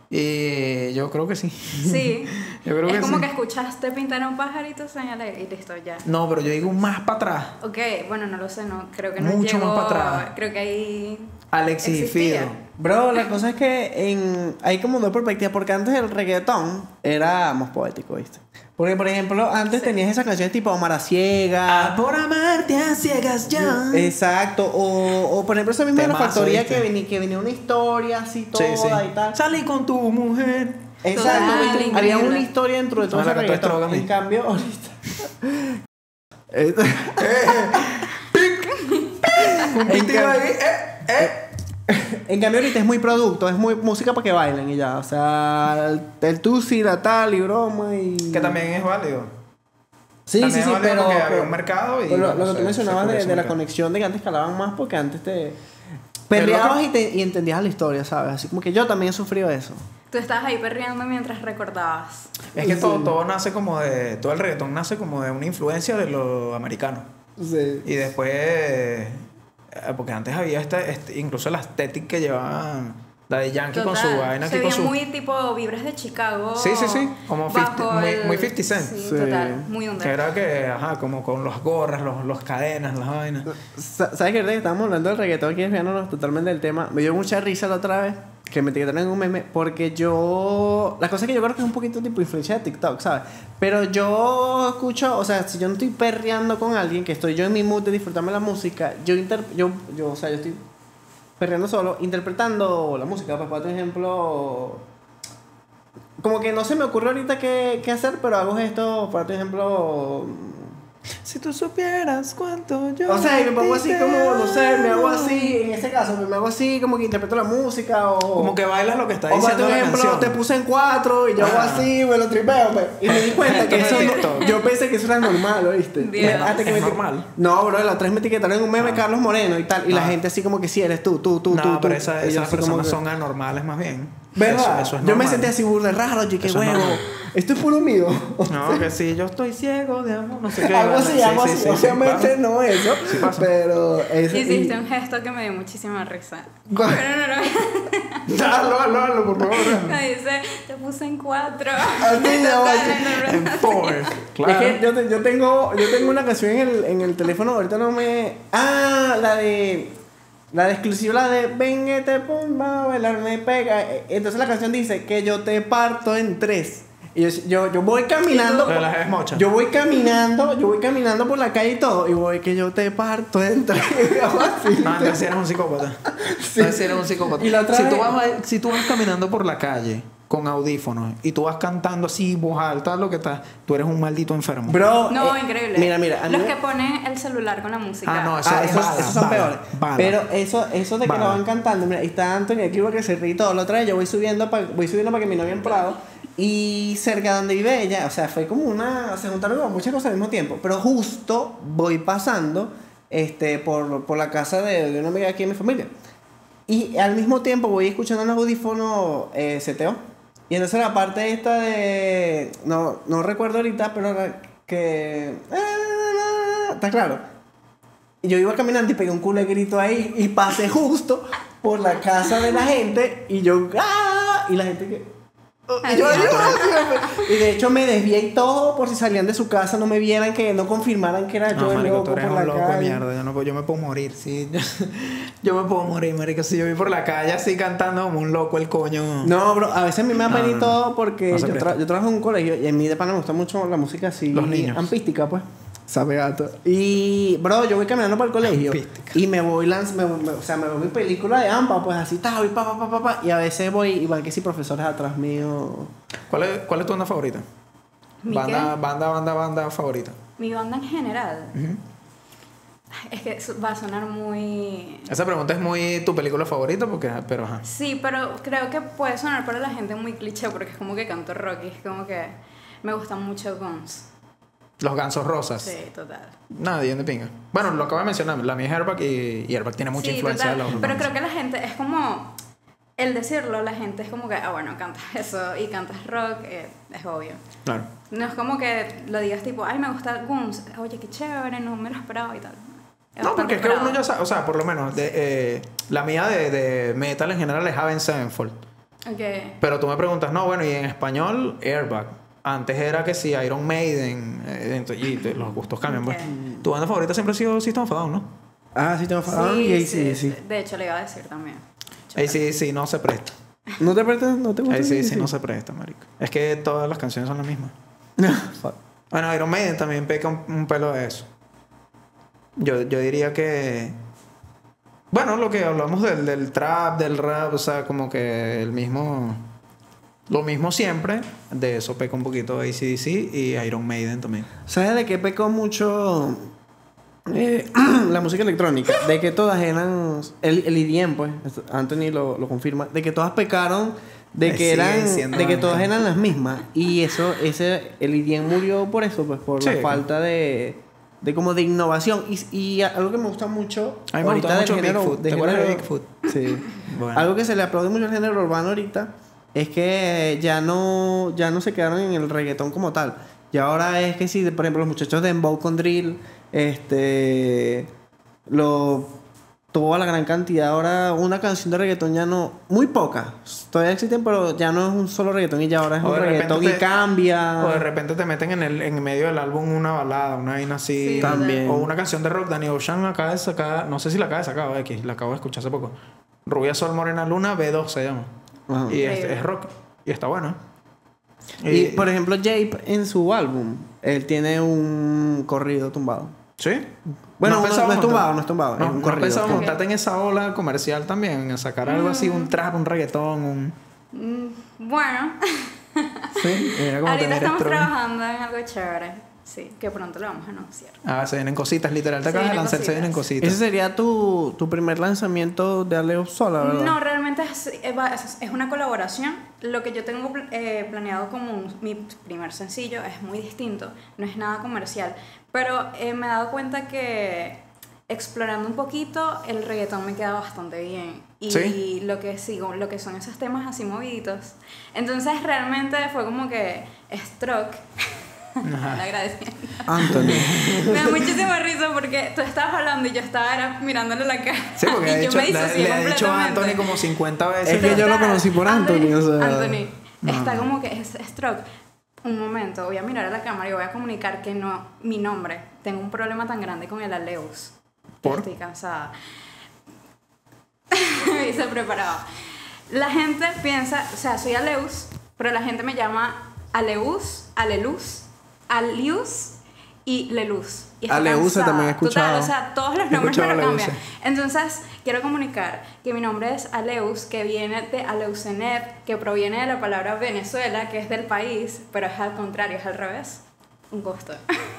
Y yo creo que sí. Sí. Yo creo es que como sí. que escuchaste pintar a un pajarito, señala y listo, ya. No, pero yo digo más para atrás. Ok, bueno, no lo sé, no, creo que no Mucho llegó, más para atrás. Creo que ahí Alexis y existía. Fido. Bro, la cosa es que hay como dos perspectivas, porque antes el reggaetón era más poético, ¿viste? Porque, por ejemplo, antes tenías esas canciones tipo Omar a Ciega. Por amarte a ciegas ya. Exacto, o por ejemplo, esa misma de la Temazo, factoría ¿viste? que venía una historia así toda Sí, sí. y tal. Salí con tu mujer. Exacto, Total, ¿viste? Había increíble. una historia dentro de todo No, ese la cantó reggaetón. Estrogan, En cambio, ahorita. Contigo ahí. En cambio ahorita es muy producto, es muy música para que bailen y ya. O sea, el tusi, la tal y broma y... Que también es válido. Sí, también sí, sí, es válido pero... porque había un mercado y... pero lo bueno, que tú se mencionabas cubrió de ese la mercado. conexión de que antes calaban más porque antes te... Pero Perreabas loco- y entendías la historia, ¿sabes? Así como que yo también he sufrido eso. Tú estabas ahí perreando mientras recordabas. Es que Sí. todo nace como de... Todo el reggaetón nace como de una influencia de lo americano. Sí. Y después... Porque antes había incluso la estética que llevaban Daddy Yankee con su vaina se aquí con veía su... muy tipo vibras de Chicago. Sí, sí, sí. Como 50 bajo muy- el- muy 50 Cent. Sí, Sí. total. Muy under. Que era que, ajá, como con los gorras, los cadenas, las vainas. ¿Sabes qué? Estábamos hablando del reggaetón aquí desviándonos totalmente del tema. Me dio mucha risa la otra vez que me etiquetaron en un meme porque yo... La cosa es que yo creo que es un poquito tipo influencia de TikTok, ¿sabes? Pero yo escucho... O sea, si yo no estoy perreando con alguien, que estoy yo en mi mood de disfrutarme la música, yo estoy perreando solo, interpretando la música. Pues, por ejemplo... Como que no se me ocurre ahorita qué hacer, pero hago esto, por ejemplo... Si tú supieras cuánto yo... O sea, y me pongo así te como, no sé, me hago amo. así, en ese caso, me hago así como que interpreto la música o... Como que bailas lo que está O por diciendo la ejemplo, canción. te puse en 4 y yo hago así, me lo tripeo, pues. Y me di cuenta que eso no, yo pensé que eso era normal, ¿oíste? Dios. Hasta que ¿Es me normal? No, bro, la otra vez me etiquetaron en un meme Carlos Moreno y tal. Y la gente así como que sí, eres tú. No, pero Y yo esas así como personas que- son anormales más bien. ¿Verdad? Eso es Yo me normal. sentí así burda raro, yo qué Eso es huevo. normal. Esto es puro mío. No, que sí, yo estoy ciego de amor, no sé qué. Algo así, Sí, algo sí, así. sí, Obviamente pasa. no eso. Sí pasa. Pero eso. Hiciste un gesto que me dio muchísima risa. ¿Cuál? Pero no. Hazlo, por favor. Me dice, te puse en 4. Así ya, En four. Claro. Es que yo tengo una canción en el teléfono, ahorita no me... Ah, la de exclusiva, la de ven que te pongo a bailar, me pega. Entonces la canción dice que yo te parto en 3. Y yo voy caminando. Pero la es mocha. Yo voy caminando por la calle y todo. Y voy que yo te parto en 3. Así. No, entonces eres un psicópata. Entonces eres un psicópata. Y la otra vez- Si tú vas caminando por la calle con audífonos y tú vas cantando así, voz alta, lo que estás, tú eres un maldito enfermo. Bro, No, increíble. Mira, a mí Los me- que ponen el celular con la música. Ah, no, eso Ah, es esos, bala, esos son bala, peores. bala. Pero eso de que Bala. lo van cantando, mira, y está Anthony aquí porque se ríe y todo. La otra vez yo voy subiendo para que mi novia en Prado. Y cerca de donde vive ella, o sea, fue como se juntaron como muchas cosas al mismo tiempo. Pero justo voy pasando por la casa de una amiga aquí de mi familia. Y al mismo tiempo voy escuchando en los audífonos CTO. Y entonces la parte esta de... No recuerdo ahorita, pero que... ¿Está claro? Y yo iba caminando y pegué un culo de grito ahí y pasé justo por la casa de la gente y yo... ¡Ah! Y la gente que... Y yo, ayúdame. Y de hecho me desvié y todo por si salían de su casa, no me vieran, que no confirmaran que era No, yo el marico, loco tú por eres la un loco de calle. mierda. Yo me puedo morir, sí. Yo me puedo morir, marico. Si yo voy por la calle así cantando como un loco el coño. No, bro, a veces a mí me da No, pena y no, todo porque no se yo presta. trabajo en un colegio y en mi de pana me gusta mucho la música así Los niños. ampística, pues. Sabe gato. Y, bro, yo voy caminando por el colegio Ampística. y me voy o sea, me veo mi película de AMPA, pues así, voy pa, y a veces voy y van que si profesores atrás mío. ¿Cuál es tu banda favorita? ¿Mi Banda favorita. Mi banda en general. Es que va a sonar muy... Esa pregunta es muy tu película favorita, pero ajá. Sí, pero creo que puede sonar para la gente muy cliché porque es como que canto rock y es como que me gustan mucho Guns. Los Gansos Rosas. Sí, total. Nadie de pinga. Bueno, lo acabo de mencionar. La mía es Airbag y Airbag tiene mucha Sí, influencia total. de los Pero Guns. creo que la gente es como... El decirlo, la gente es como que, bueno, cantas eso y cantas rock, es obvio. Claro. No es como que lo digas tipo, ay, me gusta Guns, oye, qué chévere, no me lo esperaba y tal. No, porque es que uno ya sabe, o sea, por lo menos, la mía de metal en general es Avenged Sevenfold. Ok. Pero tú me preguntas, no, bueno, y en español, Airbag. Antes era que sí, Iron Maiden, los gustos cambian, pues. Ok. Tu banda favorita siempre ha sido System of a Down, ¿no? Ah, sí, tengo y ahí sí. De hecho, le iba a decir también. Ahí sí, no se presta. ¿No te prestas? ¿No te gusta? Ahí sí, no se presta, marico. Es que todas las canciones son las mismas. Fuck. Bueno, Iron Maiden también peca un pelo de eso. Yo diría que... Bueno, lo que hablamos del trap, del rap, o sea, como que lo mismo siempre. De eso peca un poquito AC/DC y Iron Maiden también. ¿Sabes de qué pecó mucho la música electrónica? De que todas eran... El EDM, pues, Anthony lo confirma. De que todas pecaron, de que Siguen siendo de que las todas mismas. eran las mismas. Y el EDM murió por eso, pues, por Sí. la falta de como de innovación. Y algo que me gusta mucho... A mí me ahorita gusta del mucho género- Bigfoot. del ¿Te acuerdas de género- Bigfoot? Sí. Bueno. Algo que se le aplaude mucho al género urbano ahorita es que ya no se quedaron en el reggaetón como tal. Y ahora es que si, por ejemplo, los muchachos de Dembow con Drill, toda la gran cantidad. Ahora una canción de reggaetón ya no... Muy pocas. Todavía existen, pero ya no es un solo reggaetón y ya ahora es O un de repente reggaetón y te- cambia. O de repente te meten en medio del álbum una balada, una vaina así. Sí, También. O una canción de rock. Danny Ocean acaba de sacar, no sé si la acaba de sacar o X, la acabo de escuchar hace poco. Rubia Sol Morena Luna B2 se llama. Ajá. Y Increíble. es rock. Y está bueno. Y, por ejemplo, Jape en su álbum, él tiene un corrido tumbado. ¿Sí? Bueno, no pensaba es tumbado, no es tumbado. No, es un no corrido. pensaba Ok. montarte en esa ola comercial también, en sacar algo así, un trap, un reggaetón, un... Bueno, Sí, mira cómo te ahorita mira estamos Strong. trabajando en algo chévere. Sí, que pronto lo vamos a anunciar. Ah, se vienen cositas, literal. Te Se acabas de vienen lanzar, se vienen cositas. cositas. ¿Ese sería tu primer lanzamiento de Aleo sola, verdad? No, realmente es una colaboración. Lo que yo tengo planeado como mi primer sencillo es muy distinto, no es nada comercial. Pero me he dado cuenta que explorando un poquito, el reggaetón me queda bastante bien. Y ¿Sí? lo que sigo, lo que son esos temas así moviditos. Entonces realmente fue como que Stroke. Le agradecimiento. Anthony. Me da muchísima risa porque tú estabas hablando y yo estaba mirándole la cara. Sí, porque y yo me disocié le ha dicho a completamente. Anthony como 50 veces. Es que yo lo conocí por Anthony, o sea. Anthony, está como que es Stroke. Un momento, voy a mirar a la cámara y voy a comunicar que no, mi nombre, tengo un problema tan grande con el Aleus. ¿Por? Estoy cansada. Me hice preparado. La gente piensa, o sea, soy Aleus, pero la gente me llama Aleus, Aleluz, Alius y Leluz. Y estoy Aleusa cansada. también he escuchado. Total, o sea, todos los He nombres me escuchado lo cambian. Aleusa. Entonces, quiero comunicar que mi nombre es Aleus, que viene de Aleusenet, que proviene de la palabra Venezuela, que es del país, pero es al contrario, es al revés. Un gusto.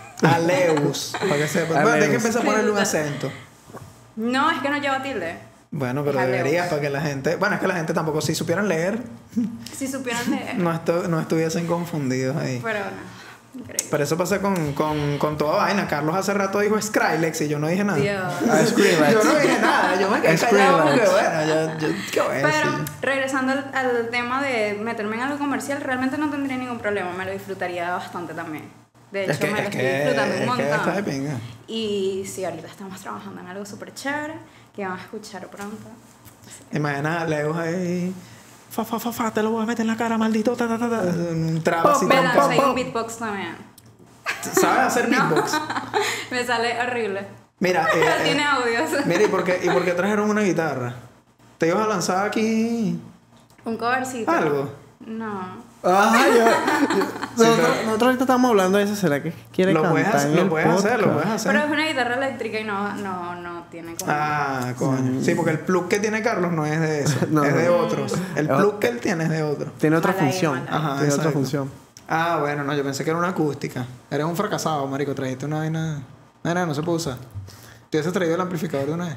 Aleus. Para que sepas. Bueno, tienes que empezar a ponerle un acento. No, es que no lleva tilde. Bueno, pero Aleus. deberías para que la gente... Bueno, es que la gente tampoco, si supieran leer, Si supieran leer. no estuviesen confundidos ahí. Pero no. Increíble. Pero eso pasa con toda vaina. Carlos hace rato dijo Skrillex y yo no dije nada. Dios. Ah, Skrillex. Yo no dije nada, yo me quedé callado porque Skrillex. bueno, ¿qué voy a Pero decir? regresando al tema de meterme en algo comercial, realmente no tendría ningún problema, me lo disfrutaría bastante también. De hecho, me lo estoy disfrutando un es que está de montón. pinga. Y sí, ahorita estamos trabajando en algo súper chévere que van a escuchar pronto. Imagina a Leo ahí. Fa, te lo voy a meter en la cara, maldito. Un traba así. Me pam, lanzo pam, ahí un pam. beatbox también. ¿Sabes hacer beatbox? Me sale horrible. Mira, Pero tiene audios. mira, ¿y por qué trajeron una guitarra? ¿Te ibas a lanzar aquí Un covercito. algo? No. Ajá, Sí, nosotros ahorita estamos hablando de eso. ¿Será que quiere Lo cantar puedes, en lo el puedes hacer, lo podcast? puedes hacer. Pero es una guitarra eléctrica y no tiene como... Ah, coño. Sí, porque el plug que tiene Carlos no es de eso, No, es de no. otros. El plug que él tiene es de otro. Tiene otra Mala ahí, función. mala ahí. Ajá, Tiene otra exacto. función. Ah, bueno, no, yo pensé que era una acústica. Eres un fracasado, marico. Trajiste una vaina... No se puede usar. ¿Te hubieses traído el amplificador de una vez?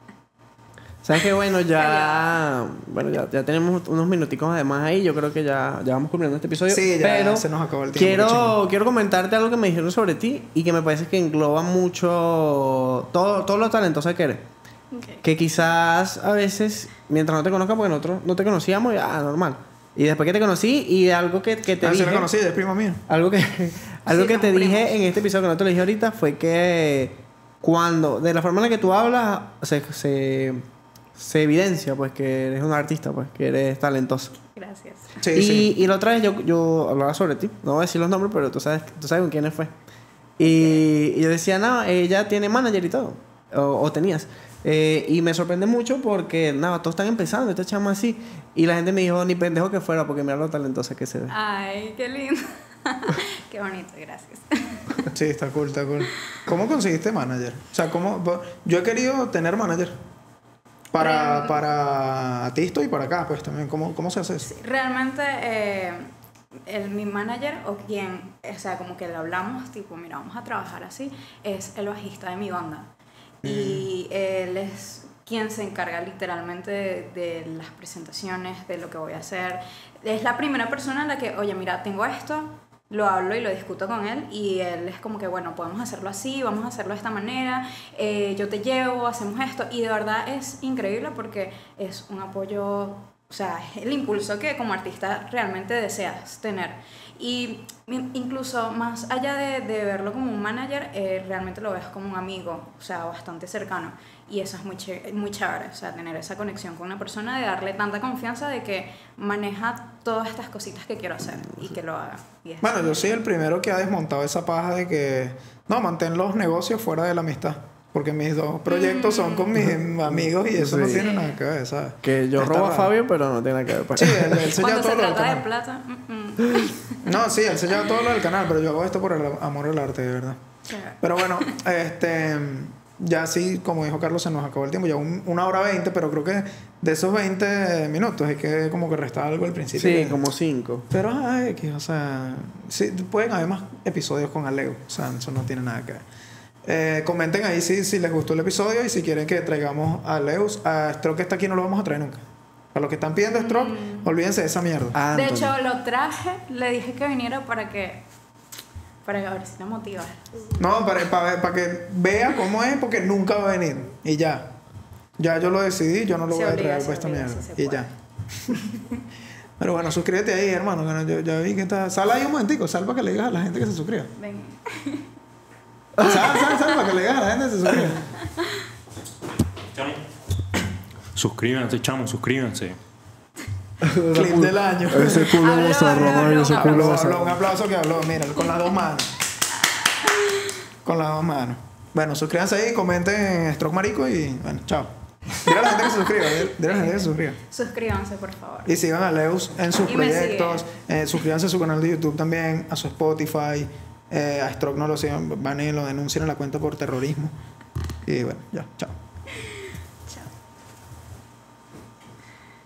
¿Sabes qué? Bueno, ya tenemos unos minuticos además ahí. Yo creo que ya vamos culminando este episodio. Sí, ya pero se nos acabó el tiempo. qué chingón. quiero comentarte algo que me dijeron sobre ti y que me parece que engloba mucho todo lo talentosa que eres. Ok. Que quizás a veces, mientras no te conozca, porque nosotros no te conocíamos, ya normal. Y después que te conocí y algo que te Ah, sí dije... la conocí, es primo mío. Algo que Sí, te somos dije primos. en este episodio que no te lo dije ahorita fue que cuando, de la forma en la que tú hablas, se evidencia pues que eres un artista, pues que eres talentoso. Gracias. Sí, y, sí. y la otra vez yo hablaba sobre ti, no voy a decir los nombres, pero tú sabes con quiénes fue. Y yo decía, no, ella tiene manager y todo, o tenías. Y me sorprende mucho porque, nada, todos están empezando, esta chama así. Y la gente me dijo, ni pendejo que fuera, porque mira lo talentosa que se ve. Ay, qué lindo. Qué bonito, gracias. Sí, está cool, está cool. ¿Cómo conseguiste manager? O sea, yo he querido tener manager. Para Tisto y para acá, pues también. ¿Cómo se hace eso? Realmente, mi manager o quien, o sea, como que le hablamos, tipo, mira, vamos a trabajar así, es el bajista de mi banda. Y él es quien se encarga literalmente de las presentaciones, de lo que voy a hacer. Es la primera persona en la que, oye, mira, tengo esto, lo hablo y lo discuto con él y él es como que, bueno, podemos hacerlo así, vamos a hacerlo de esta manera, yo te llevo, hacemos esto. Y de verdad es increíble porque es un apoyo, o sea, es el impulso que como artista realmente deseas tener. Y incluso más allá de verlo como un manager, realmente lo ves como un amigo, o sea, bastante cercano. Y eso es muy chévere, o sea, tener esa conexión con una persona, de darle tanta confianza de que maneja todas estas cositas que quiero hacer y que lo haga. Y es- Bueno, yo soy el primero que ha desmontado esa paja de que... No, mantén los negocios fuera de la amistad. Porque mis dos proyectos son con mis amigos y eso no Sí. tiene nada que ver, ¿sabes? Que yo Está robo a raro. Fabio, pero no tiene nada que ver. Pues. Sí, él se lleva Cuando se todo lo del trata de canal. plata, No, sí, él se lleva todo lo del canal, pero yo hago esto por el amor al arte, de verdad. chévere. Pero bueno, ya sí, como dijo Carlos, se nos acabó el tiempo. Ya 1 hora 20, pero creo que de esos 20 minutos es que como que restaba algo al principio. Sí, como 5. Pero, o sea, sí, pueden haber más episodios con Aleo. O sea, eso no tiene nada que ver. Comenten ahí si les gustó el episodio y si quieren que traigamos a Leus. A Stroke que está aquí no lo vamos a traer nunca. A los que están pidiendo Stroke, olvídense de esa mierda. De hecho, lo traje, le dije que viniera para que a ver si te motiva. No, para que vea cómo es, porque nunca va a venir. Y ya. Ya yo lo decidí, yo no lo voy a traer para esta mierda. Y ya. Pero bueno, suscríbete ahí, hermano. Que ya vi que está. Sal ahí un momentico, sal para que le digas a la gente que se suscriba. Ven. Sal para que le digas a la gente que se suscriba. Chamo. Suscríbanse, chamo, suscríbanse. Clip del año. Ese culo Habló, bozarrón, habló, ese habló. culo Habló, un bozarrón. aplauso que habló, mira, con las dos manos. Con las dos manos. Bueno, suscríbanse ahí, comenten en Stroke Marico y bueno, chao. Dile a la gente que se suscriba, dile a la gente que se suscriba. Suscríbanse, por favor. Y sigan a Leus en sus Y me proyectos. Suscríbanse a su canal de YouTube también, a su Spotify. A Stroke no lo sigan, van y lo denuncien en la cuenta por terrorismo. Y bueno, ya, chao.